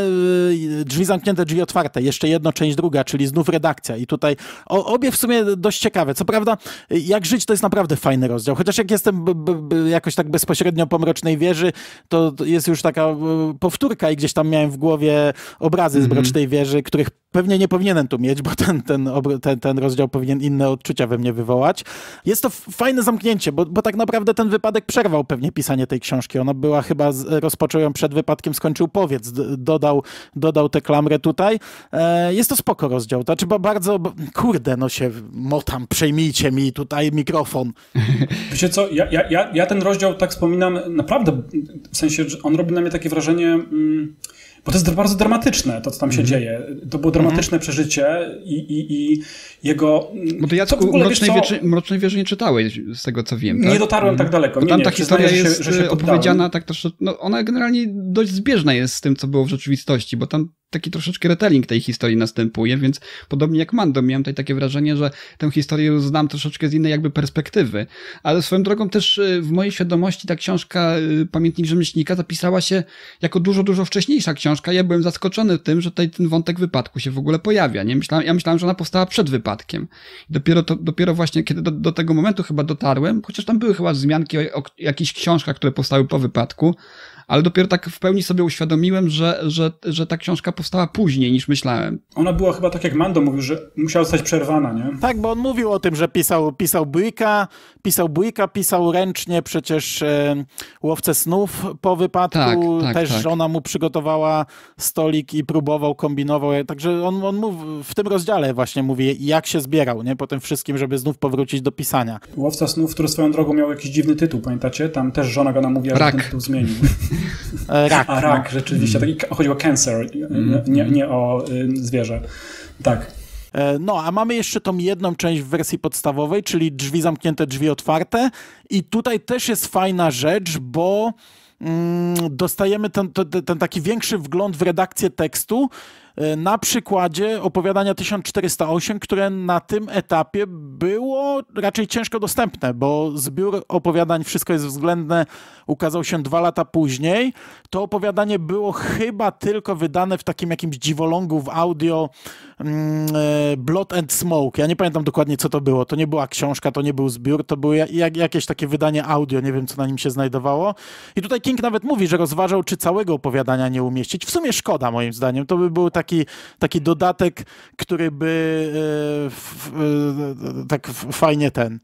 e, drzwi zamknięte, drzwi otwarte, jeszcze jedno, część druga, czyli znów redakcja i tutaj o, obie w sumie dość ciekawe. Co prawda Jak żyć to jest naprawdę fajny rozdział, chociaż jak jestem b, b, b, jakoś tak bezpośrednio po Mrocznej Wieży, to jest już taka powtórka i gdzieś tam miałem w głowie obrazy mhm. z Mrocznej Wieży, których pewnie nie powinienem tu mieć, bo ten, ten, ten, ten rozdział powinien inne odczucia we mnie wywołać. Jest to fajne zamknięcie, bo, bo tak naprawdę ten wypadek przerwał pewnie pisanie tej książki. Ona była chyba, rozpoczął ją przed wypadkiem, skończył powiedz, dodał, dodał tę klamrę tutaj. E, jest to spoko rozdział. To znaczy bardzo, kurde, no się motam, przejmijcie mi tutaj mikrofon. Wiecie co, ja, ja, ja ten rozdział tak wspominam naprawdę, w sensie, że on robi na mnie takie wrażenie... Mm, bo to jest bardzo dramatyczne, to co tam się mm-hmm. dzieje. To było dramatyczne mm-hmm. przeżycie i, i, i jego... Bo to Jacku, ogóle, Mrocznej, Wieży, Mrocznej Wieży nie czytałeś, z tego co wiem. Tak? Nie dotarłem mm-hmm. tak daleko. Bo nie, tam nie, ta historia się, jest że się opowiedziana tak troszeczkę... No ona generalnie dość zbieżna jest z tym, co było w rzeczywistości, bo tam taki troszeczkę retelling tej historii następuje, więc podobnie jak Mando, miałem tutaj takie wrażenie, że tę historię znam troszeczkę z innej jakby perspektywy. Ale swoją drogą też w mojej świadomości ta książka Pamiętnik Rzemieślnika zapisała się jako dużo, dużo wcześniejsza książka. Ja byłem zaskoczony tym, że tutaj ten wątek wypadku się w ogóle pojawia. Nie? Myślałem, ja myślałem, że ona powstała przed wypadkiem. I dopiero, to, dopiero właśnie kiedy do, do tego momentu chyba dotarłem, chociaż tam były chyba wzmianki o, o jakichś książkach, które powstały po wypadku, ale dopiero tak w pełni sobie uświadomiłem, że, że, że ta książka powstała później niż myślałem. Ona była chyba tak jak Mando mówił, że musiała zostać przerwana, nie? Tak, bo on mówił o tym, że pisał, pisał Bójka, pisał Bójka, pisał ręcznie przecież e, Łowcę snów po wypadku. Tak, tak, też tak. Żona mu przygotowała stolik i próbował, kombinował. Także on, on mów, w tym rozdziale właśnie mówi, jak się zbierał, nie? Po tym wszystkim, żeby znów powrócić do pisania. Łowca snów, który swoją drogą miał jakiś dziwny tytuł, pamiętacie? Tam też żona go namówiła, że ten tytuł zmienił. Rak. A rak, no. rzeczywiście. Mm. Taki, chodzi o cancer, mm. nie, nie o y, zwierzę. Tak. No, a mamy jeszcze tą jedną część w wersji podstawowej, czyli drzwi zamknięte, drzwi otwarte i tutaj też jest fajna rzecz, bo mm, dostajemy ten, ten, ten taki większy wgląd w redakcję tekstu na przykładzie opowiadania tysiąc czterysta osiem, które na tym etapie było raczej ciężko dostępne, bo zbiór opowiadań Wszystko jest względne ukazał się dwa lata później. To opowiadanie było chyba tylko wydane w takim jakimś dziwolągu w audio mm, Blood and Smoke. Ja nie pamiętam dokładnie, co to było. To nie była książka, to nie był zbiór, to było jak, jakieś takie wydanie audio, nie wiem, co na nim się znajdowało. I tutaj King nawet mówi, że rozważał, czy całego opowiadania nie umieścić. W sumie szkoda, moim zdaniem. To by był taki, taki dodatek, który by e, f, e, tak fajnie ten,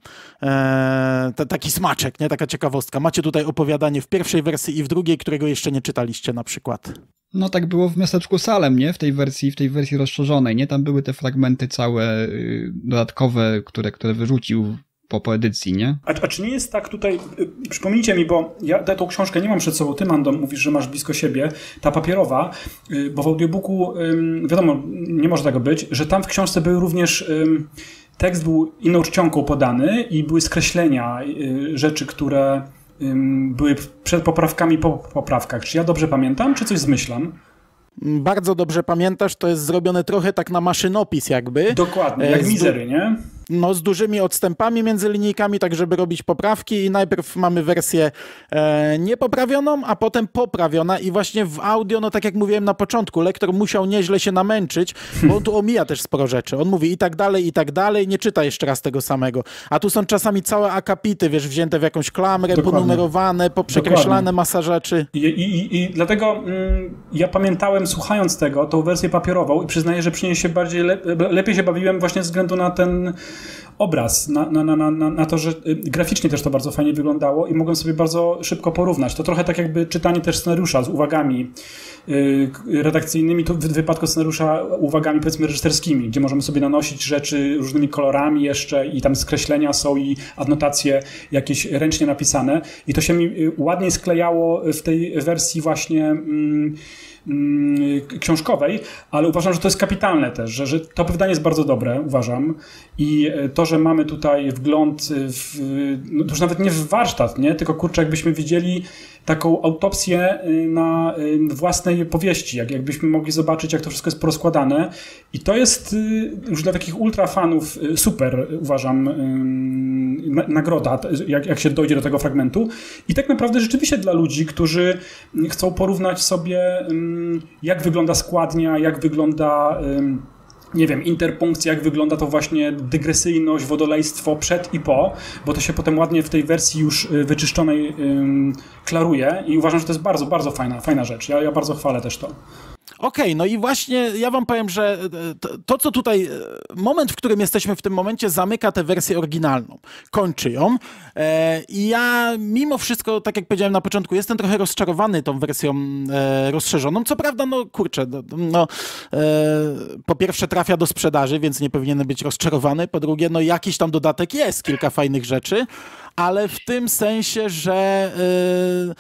e, t, taki smaczek, nie? Taka ciekawostka. Macie tutaj opowiadanie w pierwszej wersji i w drugiej, którego jeszcze nie czytaliście na przykład. No tak było w Miasteczku Salem, nie? W tej wersji, w tej wersji rozszerzonej, nie? Tam były te fragmenty całe y, dodatkowe, które, które wyrzucił po, po edycji, nie? A, a czy nie jest tak tutaj, y, przypomnijcie mi, bo ja tę książkę nie mam przed sobą, ty, Mando, mówisz, że masz blisko siebie, ta papierowa, y, bo w audiobooku, y, wiadomo, nie może tego być, że tam w książce były również... Y, tekst był inną czcionką podany i były skreślenia y, rzeczy, które y, były przed poprawkami, po poprawkach. Czy ja dobrze pamiętam, czy coś zmyślam? Bardzo dobrze pamiętasz, to jest zrobione trochę tak na maszynopis jakby. Dokładnie, jak Misery, nie? No, z dużymi odstępami między linijkami, tak żeby robić poprawki i najpierw mamy wersję e, niepoprawioną, a potem poprawiona i właśnie w audio, no tak jak mówiłem na początku, lektor musiał nieźle się namęczyć, bo on tu omija też sporo rzeczy. On mówi i tak dalej, i tak dalej, nie czyta jeszcze raz tego samego. A tu są czasami całe akapity, wiesz, wzięte w jakąś klamrę, Dokładnie. ponumerowane, poprzekreślane Dokładnie. Masa rzeczy. I, i, i dlatego mm, ja pamiętałem, słuchając tego, tą wersję papierową i przyznaję, że przy niej się bardziej le, lepiej się bawiłem właśnie ze względu na ten obraz, na, na, na, na, na to, że graficznie też to bardzo fajnie wyglądało i mogłem sobie bardzo szybko porównać. To trochę tak jakby czytanie też scenariusza z uwagami yy, redakcyjnymi, to w wypadku scenariusza uwagami powiedzmy reżyserskimi, gdzie możemy sobie nanosić rzeczy różnymi kolorami jeszcze i tam skreślenia są i adnotacje jakieś ręcznie napisane i to się mi ładniej sklejało w tej wersji właśnie mm, książkowej, ale uważam, że to jest kapitalne też, że, że to opowiadanie jest bardzo dobre, uważam. I to, że mamy tutaj wgląd w, no to już nawet nie w warsztat, nie? Tylko kurczę, jakbyśmy widzieli taką autopsję na własnej powieści, jak, jakbyśmy mogli zobaczyć, jak to wszystko jest porozkładane. I to jest już dla takich ultrafanów super, uważam, nagroda, jak, jak się dojdzie do tego fragmentu. I tak naprawdę rzeczywiście dla ludzi, którzy chcą porównać sobie, jak wygląda składnia, jak wygląda, nie wiem, interpunkcja, jak wygląda to właśnie dygresyjność, wodolejstwo przed i po, bo to się potem ładnie w tej wersji już wyczyszczonej klaruje i uważam, że to jest bardzo, bardzo fajna, fajna rzecz. Ja, ja bardzo chwalę też to. Okej, okay, no i właśnie ja wam powiem, że to, to, co tutaj, moment, w którym jesteśmy w tym momencie, zamyka tę wersję oryginalną, kończy ją e, i ja mimo wszystko, tak jak powiedziałem na początku, jestem trochę rozczarowany tą wersją e, rozszerzoną, co prawda, no kurczę, no, no e, po pierwsze trafia do sprzedaży, więc nie powinienem być rozczarowany, po drugie, no jakiś tam dodatek jest, kilka fajnych rzeczy, ale w tym sensie, że yy,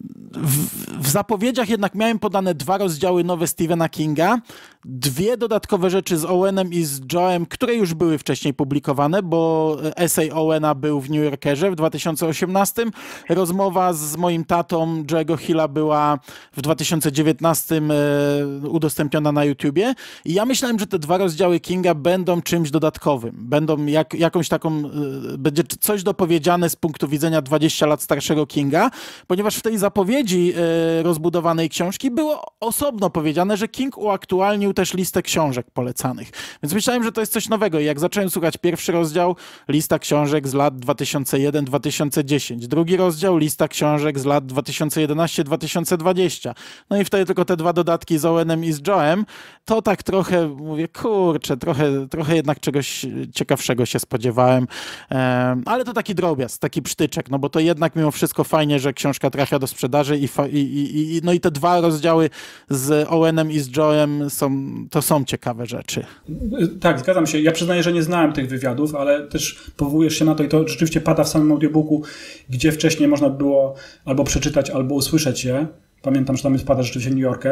w, w zapowiedziach jednak miałem podane dwa rozdziały nowe Stephena Kinga, dwie dodatkowe rzeczy z Owenem i z Joe'em, które już były wcześniej publikowane, bo esej Owena był w New Yorkerze w dwa tysiące osiemnastym, rozmowa z moim tatą Joe'ego Hilla była w dwa tysiące dziewiętnastym yy, udostępniona na YouTubie i ja myślałem, że te dwa rozdziały Kinga będą czymś dodatkowym, będą jak, jakąś taką, yy, będzie coś dopowiedziane z punktu widzenia dwudziestu lat starszego Kinga, ponieważ w tej zapowiedzi y, rozbudowanej książki było osobno powiedziane, że King uaktualnił też listę książek polecanych. Więc myślałem, że to jest coś nowego i jak zacząłem słuchać pierwszy rozdział, lista książek z lat dwa tysiące jeden do dwa tysiące dziesięć, drugi rozdział, lista książek z lat dwa tysiące jedenaście do dwa tysiące dwudziestego. No i wtedy tylko te dwa dodatki z Owenem i z Joe'em, to tak trochę, mówię, kurczę, trochę, trochę jednak czegoś ciekawszego się spodziewałem, e, ale to taki drobiazg, taki psztyczek, no bo to jednak mimo wszystko fajnie, że książka trafia do sprzedaży i, fa- i, i, i no i te dwa rozdziały z Owenem i z Joe'em są, to są ciekawe rzeczy. Tak, zgadzam się. Ja przyznaję, że nie znałem tych wywiadów, ale też powołujesz się na to i to rzeczywiście pada w samym audiobooku, gdzie wcześniej można było albo przeczytać, albo usłyszeć je. Pamiętam, że tam pada rzeczywiście New Yorker.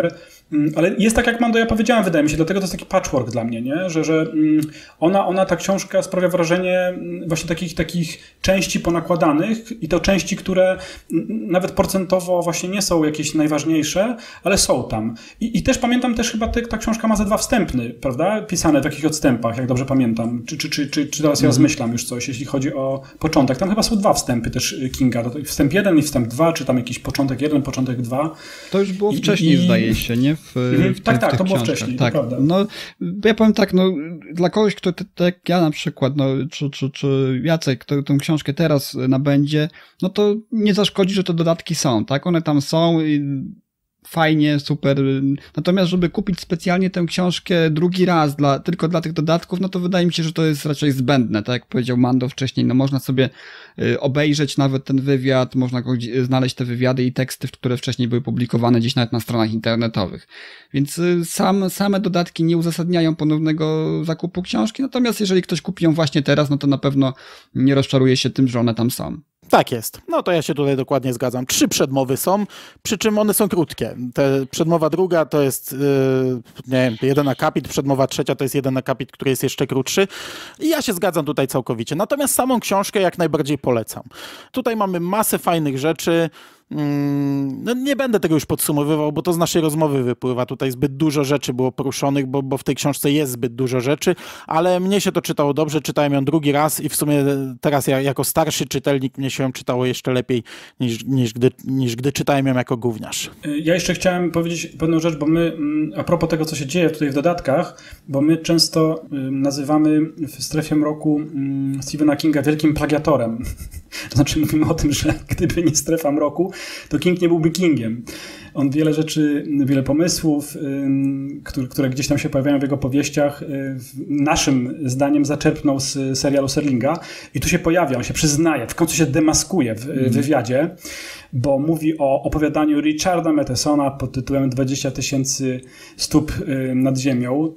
Ale jest tak, jak Mando, ja powiedziałem, wydaje mi się, dlatego to jest taki patchwork dla mnie, nie? Że, że ona, ona, ta książka sprawia wrażenie właśnie takich, takich części ponakładanych i to części, które nawet procentowo właśnie nie są jakieś najważniejsze, ale są tam. I, i też pamiętam też chyba te, ta książka ma ze dwa wstępny, prawda? Pisane w jakichś odstępach, jak dobrze pamiętam. Czy, czy, czy, czy, czy teraz ja Mhm. zmyślam już coś, jeśli chodzi o początek. Tam chyba są dwa wstępy też Kinga. Wstęp jeden i wstęp dwa, czy tam jakiś początek jeden, początek dwa. To już było I- wcześniej, i- zdaje się, nie? W, Mhm. w Tak, tych- tak, tych to było książkach. wcześniej, to Tak. prawda. No, ja powiem tak, no, dla kogoś, kto tak jak ja na przykład, no, czy, czy, czy Jacek, kto tę książkę teraz nabędzie, no to nie zaszkodzi, że te dodatki są, tak? One tam są i fajnie, super. Natomiast, żeby kupić specjalnie tę książkę drugi raz dla, tylko dla tych dodatków, no to wydaje mi się, że to jest raczej zbędne, tak jak powiedział Mando wcześniej, no można sobie y, obejrzeć nawet ten wywiad, można go gdzie- znaleźć te wywiady i teksty, które wcześniej były publikowane gdzieś nawet na stronach internetowych. Więc y, sam, same dodatki nie uzasadniają ponownego zakupu książki, natomiast jeżeli ktoś kupi ją właśnie teraz, no to na pewno nie rozczaruje się tym, że one tam są. Tak jest. No to ja się tutaj dokładnie zgadzam. Trzy przedmowy są, przy czym one są krótkie. Te przedmowa druga to jest yy, nie wiem, jeden akapit, przedmowa trzecia to jest jeden akapit, który jest jeszcze krótszy. I ja się zgadzam tutaj całkowicie. Natomiast samą książkę jak najbardziej polecam. Tutaj mamy masę fajnych rzeczy. No nie będę tego już podsumowywał, bo to z naszej rozmowy wypływa. Tutaj zbyt dużo rzeczy było poruszonych, bo, bo w tej książce jest zbyt dużo rzeczy, ale mnie się to czytało dobrze, czytałem ją drugi raz i w sumie teraz ja, jako starszy czytelnik mnie się ją czytało jeszcze lepiej niż, niż, gdy, niż gdy czytałem ją jako gówniarz. Ja jeszcze chciałem powiedzieć pewną rzecz, bo my, a propos tego, co się dzieje tutaj w dodatkach, bo my często nazywamy w Strefie Mroku Stephena Kinga wielkim plagiatorem. To znaczy mówimy o tym, że gdyby nie Strefa Mroku, to King nie byłby Kingiem. On wiele rzeczy, wiele pomysłów, które, które gdzieś tam się pojawiają w jego powieściach, naszym zdaniem zaczerpnął z serialu Serlinga i tu się pojawia, on się przyznaje, w końcu się demaskuje w mm. wywiadzie, bo mówi o opowiadaniu Richarda Mathesona pod tytułem dwadzieścia tysięcy stóp nad ziemią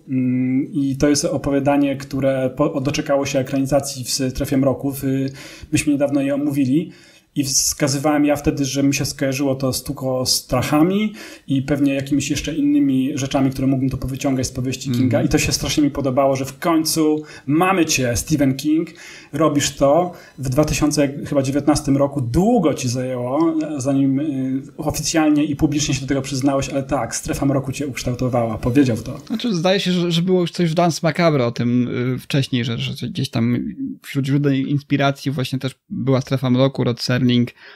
i to jest opowiadanie, które doczekało się ekranizacji w Strefie Mroku. Myśmy niedawno je omówili. I wskazywałem ja wtedy, że mi się skojarzyło to z tylko strachami i pewnie jakimiś jeszcze innymi rzeczami, które mógłbym tu powyciągać z powieści Kinga. Mm. I to się strasznie mi podobało, że w końcu mamy cię, Stephen King, robisz to. W dwa tysiące dziewiętnastym roku długo ci zajęło, zanim oficjalnie i publicznie się do tego przyznałeś, ale tak, Strefa Mroku cię ukształtowała, powiedział to. Znaczy, zdaje się, że, że było już coś w Dance Macabre o tym y, wcześniej, że, że gdzieś tam wśród źródeł inspiracji właśnie też była Strefa Mroku, Rod Serling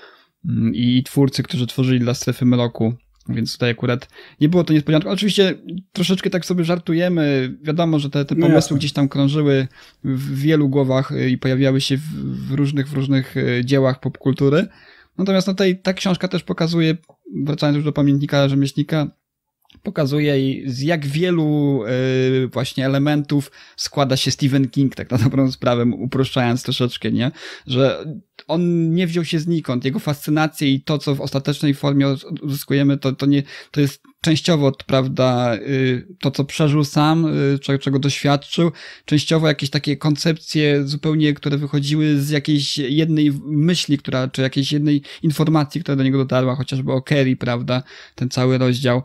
y, i twórcy, którzy tworzyli dla Strefy Mroku. Więc tutaj akurat nie było to niespodzianką. Oczywiście troszeczkę tak sobie żartujemy. Wiadomo, że te, te No pomysły jasne. gdzieś tam krążyły w wielu głowach i pojawiały się w, w różnych, w różnych dziełach popkultury. Natomiast no tej, ta książka też pokazuje, wracając już do Pamiętnika Rzemieślnika, pokazuje z jak wielu y, właśnie elementów składa się Stephen King, tak na dobrą sprawę, uproszczając troszeczkę, nie? Że on nie wziął się znikąd. Jego fascynacje i to, co w ostatecznej formie uzyskujemy, to, to, nie, to jest częściowo, prawda, y, to, co przeżył sam, y, czego, czego doświadczył, częściowo jakieś takie koncepcje zupełnie, które wychodziły z jakiejś jednej myśli, która, czy jakiejś jednej informacji, która do niego dotarła, chociażby o Carrie, prawda, ten cały rozdział.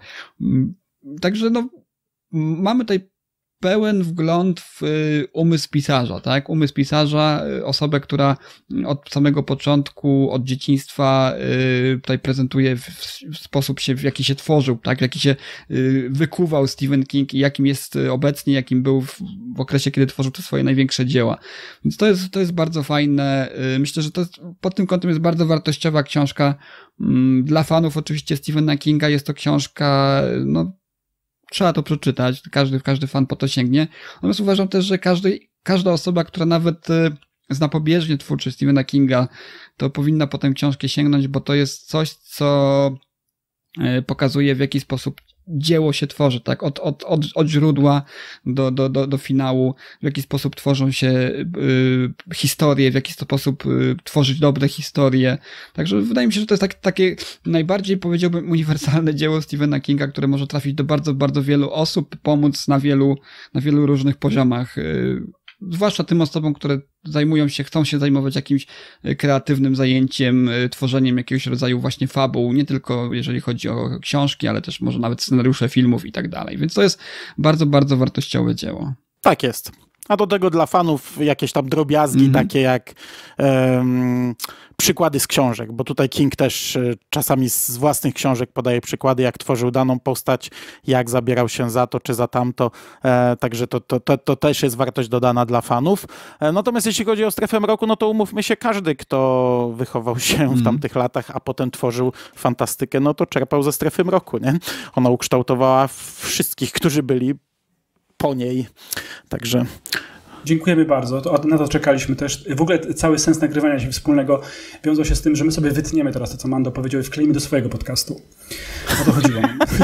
Także no, mamy tutaj pełen wgląd w umysł pisarza, tak? Umysł pisarza, osobę, która od samego początku, od dzieciństwa tutaj prezentuje w sposób, się, w jaki się tworzył, tak? W jaki się wykuwał Stephen King i jakim jest obecnie, jakim był w, w okresie, kiedy tworzył te swoje największe dzieła. Więc to jest, to jest bardzo fajne. Myślę, że to jest, pod tym kątem jest bardzo wartościowa książka. Dla fanów oczywiście Stephena Kinga jest to książka, no, trzeba to przeczytać, każdy, każdy fan po to sięgnie. Natomiast uważam też, że każdy, każda osoba, która nawet zna pobieżnie twórczość Stephena Kinga, to powinna po tę książkę sięgnąć, bo to jest coś, co pokazuje, w jaki sposób dzieło się tworzy, tak? Od, od, od, od źródła do, do, do, do finału, w jaki sposób tworzą się y, historie, w jaki sposób y, tworzyć dobre historie. Także wydaje mi się, że to jest tak, takie najbardziej, powiedziałbym, uniwersalne dzieło Stephena Kinga, które może trafić do bardzo, bardzo wielu osób, pomóc na wielu, na wielu różnych poziomach. Y, zwłaszcza tym osobom, które zajmują się, chcą się zajmować jakimś kreatywnym zajęciem, tworzeniem jakiegoś rodzaju właśnie fabuł, nie tylko jeżeli chodzi o książki, ale też może nawet scenariusze filmów i tak dalej. Więc to jest bardzo, bardzo wartościowe dzieło. Tak jest. A do tego dla fanów jakieś tam drobiazgi, mm. takie jak um, przykłady z książek, bo tutaj King też y, czasami z własnych książek podaje przykłady, jak tworzył daną postać, jak zabierał się za to czy za tamto, e, także to, to, to, to też jest wartość dodana dla fanów. E, natomiast jeśli chodzi o Strefę Mroku, no to umówmy się, każdy, kto wychował się mm. w tamtych latach, a potem tworzył fantastykę, no to czerpał ze Strefy Mroku, nie? Ona ukształtowała wszystkich, którzy byli po niej. Także... Dziękujemy bardzo. To, na to czekaliśmy też. W ogóle cały sens nagrywania się wspólnego wiązał się z tym, że my sobie wytniemy teraz to, co Mando powiedział i wkleimy do swojego podcastu. O to chodziło.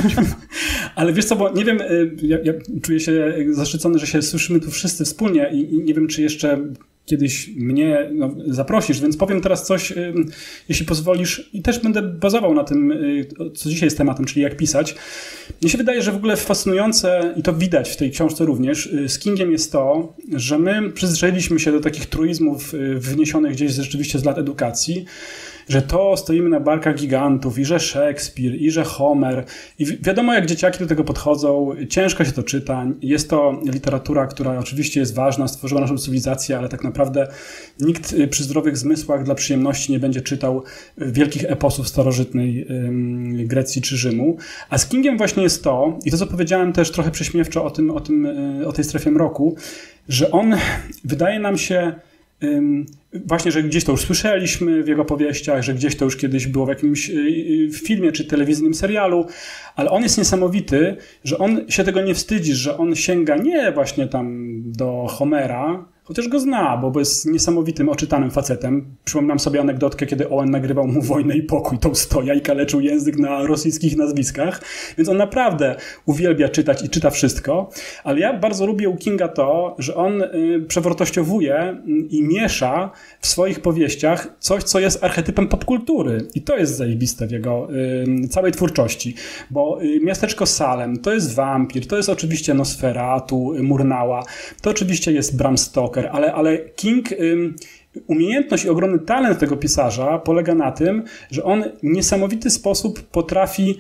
Ale wiesz co, bo nie wiem, ja, ja czuję się zaszczycony, że się słyszymy tu wszyscy wspólnie i, i nie wiem, czy jeszcze kiedyś mnie no, zaprosisz, więc powiem teraz coś, y, jeśli pozwolisz, i też będę bazował na tym, y, co dzisiaj jest tematem, czyli jak pisać. Mnie się wydaje, że w ogóle fascynujące, i to widać w tej książce również, y, z Kingiem jest to, że my przyzwyczailiśmy się do takich truizmów y, wniesionych gdzieś rzeczywiście z lat edukacji, że to stoimy na barkach gigantów i że Szekspir, i że Homer. I wi- wiadomo, jak dzieciaki do tego podchodzą, ciężko się to czyta. Jest to literatura, która oczywiście jest ważna, stworzyła naszą cywilizację, ale tak naprawdę nikt przy zdrowych zmysłach dla przyjemności nie będzie czytał wielkich eposów starożytnej ym, Grecji czy Rzymu. A z Kingiem właśnie jest to, i to co powiedziałem też trochę prześmiewczo o tym, o tym, y, o tej Strefie Mroku, że on wydaje nam się właśnie, że gdzieś to już słyszeliśmy w jego powieściach, że gdzieś to już kiedyś było w jakimś filmie czy telewizyjnym serialu, ale on jest niesamowity, że on się tego nie wstydzi, że on sięga nie właśnie tam do Homera, chociaż go zna, bo jest niesamowitym, oczytanym facetem. Przypominam sobie anegdotkę, kiedy Owen nagrywał mu Wojnę i pokój Tołstoja i kaleczył język na rosyjskich nazwiskach, więc on naprawdę uwielbia czytać i czyta wszystko, ale ja bardzo lubię u Kinga to, że on przewartościowuje i miesza w swoich powieściach coś, co jest archetypem popkultury i to jest zajebiste w jego y, całej twórczości, bo y, miasteczko Salem to jest wampir, to jest oczywiście Nosferatu, Murnała, to oczywiście jest Bram Stoker, ale, ale King... Y, Umiejętność i ogromny talent tego pisarza polega na tym, że on w niesamowity sposób potrafi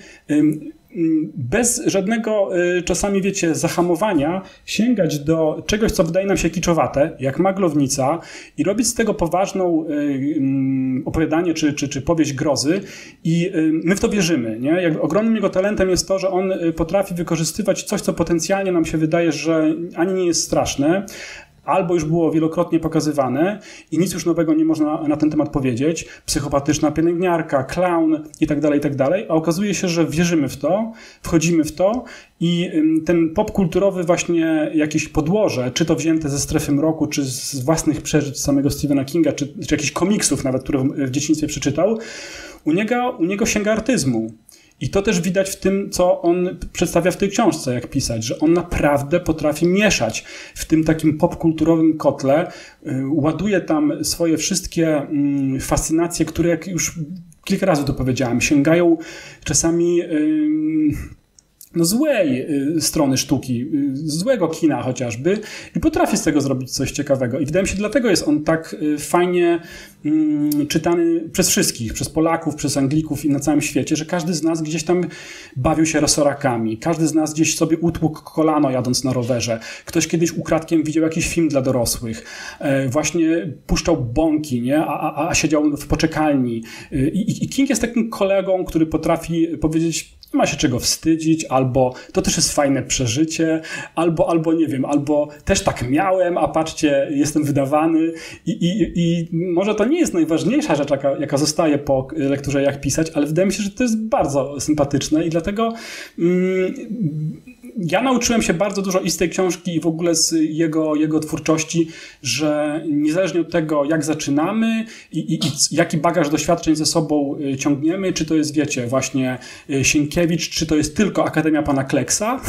bez żadnego czasami, wiecie, zahamowania sięgać do czegoś, co wydaje nam się kiczowate, jak Maglownica, i robić z tego poważną opowiadanie czy, czy, czy powieść grozy i my w to wierzymy. Nie? Jak ogromnym jego talentem jest to, że on potrafi wykorzystywać coś, co potencjalnie nam się wydaje, że ani nie jest straszne, albo już było wielokrotnie pokazywane i nic już nowego nie można na ten temat powiedzieć. Psychopatyczna pielęgniarka, clown i tak dalej, i tak dalej. A okazuje się, że wierzymy w to, wchodzimy w to i ten popkulturowy właśnie jakieś podłoże, czy to wzięte ze Strefy Mroku, czy z własnych przeżyć samego Stephena Kinga, czy, czy jakichś komiksów nawet, które w dzieciństwie przeczytał, u niego, u niego sięga artyzmu. I to też widać w tym, co on przedstawia w tej książce, jak pisać, że on naprawdę potrafi mieszać w tym takim popkulturowym kotle, ładuje tam swoje wszystkie fascynacje, które, jak już kilka razy to powiedziałem, sięgają czasami no, złej strony sztuki, złego kina chociażby, i potrafi z tego zrobić coś ciekawego. I wydaje mi się, dlatego jest on tak fajnie mm, czytany przez wszystkich, przez Polaków, przez Anglików i na całym świecie, że każdy z nas gdzieś tam bawił się rosorakami, każdy z nas gdzieś sobie utłukł kolano jadąc na rowerze, ktoś kiedyś ukradkiem widział jakiś film dla dorosłych, e, właśnie puszczał bąki, nie? A, a, a siedział w poczekalni. I, I King jest takim kolegą, który potrafi powiedzieć: nie ma się czego wstydzić, albo to też jest fajne przeżycie, albo, albo nie wiem, albo też tak miałem, a patrzcie, jestem wydawany. I, i, i może to nie jest najważniejsza rzecz, jaka, jaka zostaje po lekturze Jak pisać, ale wydaje mi się, że to jest bardzo sympatyczne i dlatego mm, ja nauczyłem się bardzo dużo i z tej książki, i w ogóle z jego, jego twórczości, że niezależnie od tego, jak zaczynamy i, i, i jaki bagaż doświadczeń ze sobą ciągniemy, czy to jest, wiecie, właśnie Sienkiewicz, czy to jest tylko Akademia Pana Kleksa,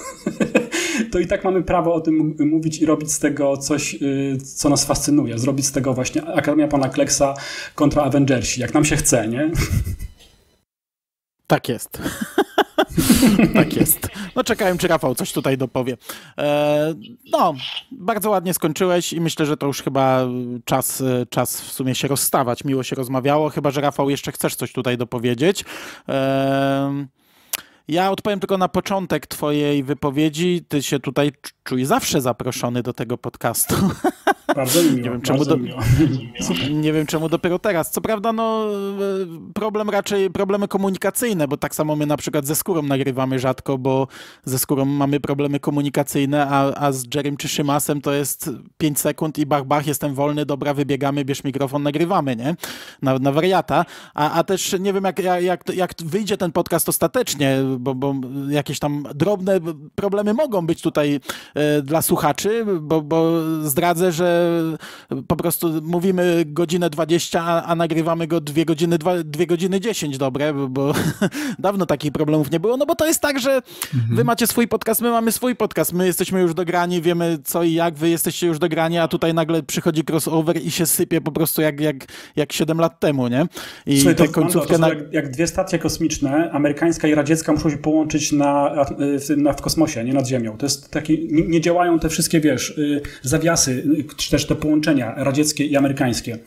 to i tak mamy prawo o tym mówić i robić z tego coś, co nas fascynuje. Zrobić z tego właśnie Akademia Pana Kleksa kontra Avengersi, jak nam się chce, nie? Tak jest. Tak jest. No czekałem, czy Rafał coś tutaj dopowie. E, no, bardzo ładnie skończyłeś i myślę, że to już chyba czas, czas w sumie się rozstawać. Miło się rozmawiało, chyba że Rafał jeszcze chcesz coś tutaj dopowiedzieć. E, Ja odpowiem tylko na początek twojej wypowiedzi. Ty się tutaj czuj zawsze zaproszony do tego podcastu. Bardzo mi miło. Nie wiem, czemu bardzo do... miło. Nie wiem, czemu dopiero teraz. Co prawda, no, problem raczej, problemy komunikacyjne, bo tak samo my na przykład ze Skórą nagrywamy rzadko, bo ze Skórą mamy problemy komunikacyjne, a, a z Jerrym czy Szymasem to jest pięć sekund i bach, bach, jestem wolny, dobra, wybiegamy, bierz mikrofon, nagrywamy, nie? Na, na wariata. A, a też nie wiem, jak, jak, jak wyjdzie ten podcast ostatecznie, bo, bo jakieś tam drobne problemy mogą być tutaj e, dla słuchaczy, bo, bo zdradzę, że po prostu mówimy godzinę dwadzieścia, a, a nagrywamy go dwie godziny, dwa, dwie godziny dziesięć, dobre, bo, bo dawno takich problemów nie było, no bo to jest tak, że mhm. wy macie swój podcast, my mamy swój podcast, my jesteśmy już dograni, wiemy co i jak, wy jesteście już dograni, a tutaj nagle przychodzi crossover i się sypie po prostu jak, jak, jak siedem lat temu, nie? I Słuchaj, tę to, końcówkę... to na... jak, jak dwie stacje kosmiczne, amerykańska i radziecka, muszą się połączyć na, na, w kosmosie, nie nad Ziemią. To jest taki, nie, nie działają te wszystkie, wiesz, zawiasy, czy też te połączenia radzieckie i amerykańskie.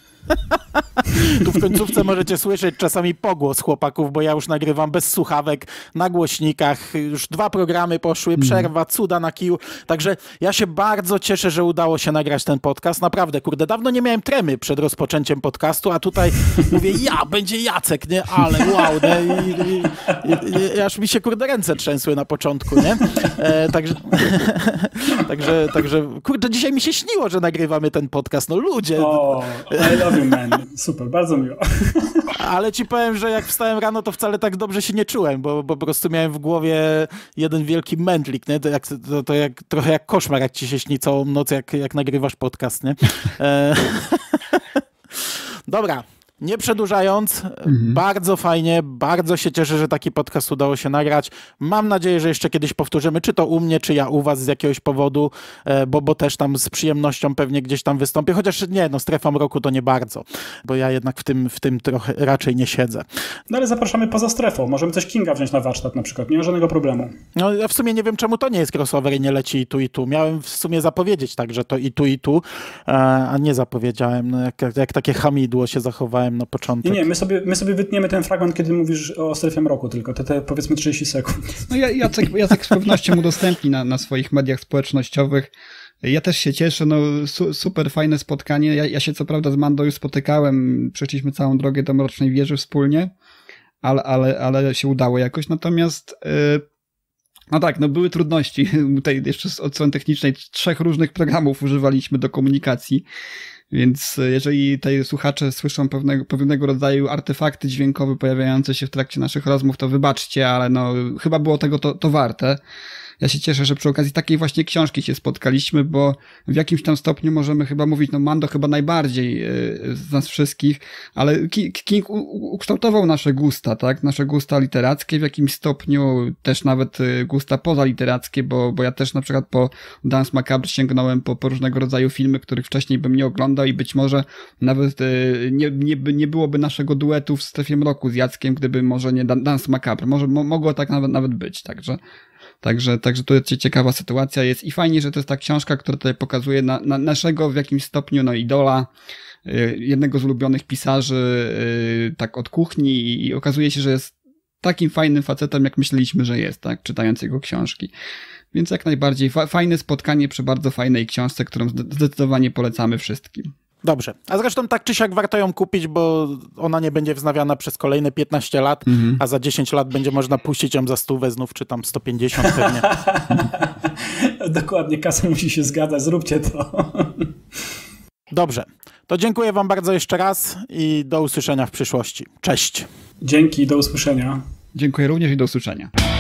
Tu w końcówce możecie słyszeć czasami pogłos chłopaków, bo ja już nagrywam bez słuchawek, na głośnikach, już dwa programy poszły, przerwa, cuda na kiju, także ja się bardzo cieszę, że udało się nagrać ten podcast, naprawdę, kurde, dawno nie miałem tremy przed rozpoczęciem podcastu, a tutaj mówię, ja, będzie Jacek, nie, ale wow, nie? I, i, i, i aż mi się, kurde, ręce trzęsły na początku, nie, e, także, także, także, kurde, dzisiaj mi się śniło, że nagrywamy ten podcast, no ludzie. O, I love you, man. Super, bardzo miło. Ale ci powiem, że jak wstałem rano, to wcale tak dobrze się nie czułem, bo, bo po prostu miałem w głowie jeden wielki mętlik, nie? To, jak, to, to jak, trochę jak koszmar, jak ci się śni całą noc, jak, jak nagrywasz podcast, nie? E... Dobra. Nie przedłużając, mhm. bardzo fajnie, bardzo się cieszę, że taki podcast udało się nagrać. Mam nadzieję, że jeszcze kiedyś powtórzymy, czy to u mnie, czy ja u was z jakiegoś powodu, bo, bo też tam z przyjemnością pewnie gdzieś tam wystąpię, chociaż nie, no strefa mroku to nie bardzo, bo ja jednak w tym, w tym trochę raczej nie siedzę. No ale zapraszamy poza strefą, możemy coś Kinga wziąć na warsztat na przykład, nie ma żadnego problemu. No ja w sumie nie wiem, czemu to nie jest crossover i nie leci i tu, i tu. Miałem w sumie zapowiedzieć tak, że to i tu, i tu, a nie zapowiedziałem, no jak, jak takie hamidło się zachowałem na początek. Nie, nie, my sobie, my sobie wytniemy ten fragment, kiedy mówisz o strefie mroku tylko, te, te powiedzmy trzydzieści sekund. No Jacek, Jacek z pewnością udostępni na, na swoich mediach społecznościowych. Ja też się cieszę, no su, super fajne spotkanie. Ja, ja się co prawda z Mando już spotykałem, przeszliśmy całą drogę do Mrocznej Wieży wspólnie, ale, ale, ale się udało jakoś. Natomiast yy, no tak, no były trudności. Tutaj jeszcze od strony technicznej trzech różnych programów używaliśmy do komunikacji. Więc jeżeli tutaj słuchacze słyszą pewnego, pewnego rodzaju artefakty dźwiękowe pojawiające się w trakcie naszych rozmów, to wybaczcie, ale no chyba było tego to, to warte. Ja się cieszę, że przy okazji takiej właśnie książki się spotkaliśmy, bo w jakimś tam stopniu możemy chyba mówić, no Mando chyba najbardziej z nas wszystkich, ale King ukształtował nasze gusta, tak? Nasze gusta literackie w jakimś stopniu, też nawet gusta pozaliterackie, bo, bo ja też na przykład po Danse Macabre sięgnąłem po, po różnego rodzaju filmy, których wcześniej bym nie oglądał i być może nawet nie, nie, nie byłoby naszego duetu w Strefie Mroku z Jackiem, gdyby może nie Danse Macabre. Może mo, mogło tak nawet, nawet być, także Także, także to jest ciekawa sytuacja jest i fajnie, że to jest ta książka, która tutaj pokazuje na, na naszego w jakimś stopniu no idola, jednego z ulubionych pisarzy tak od kuchni i, i okazuje się, że jest takim fajnym facetem, jak myśleliśmy, że jest, tak, czytając jego książki. Więc jak najbardziej fa- fajne spotkanie przy bardzo fajnej książce, którą zdecydowanie polecamy wszystkim. Dobrze. A zresztą tak czy siak warto ją kupić, bo ona nie będzie wznawiana przez kolejne piętnaście lat, mm-hmm. a za dziesięć lat będzie można puścić ją za stówę znów, czy tam sto pięćdziesiąt pewnie. Dokładnie, kasa musi się zgadzać, zróbcie to. Dobrze. To dziękuję wam bardzo jeszcze raz i do usłyszenia w przyszłości. Cześć. Dzięki, do usłyszenia. Dziękuję również i do usłyszenia.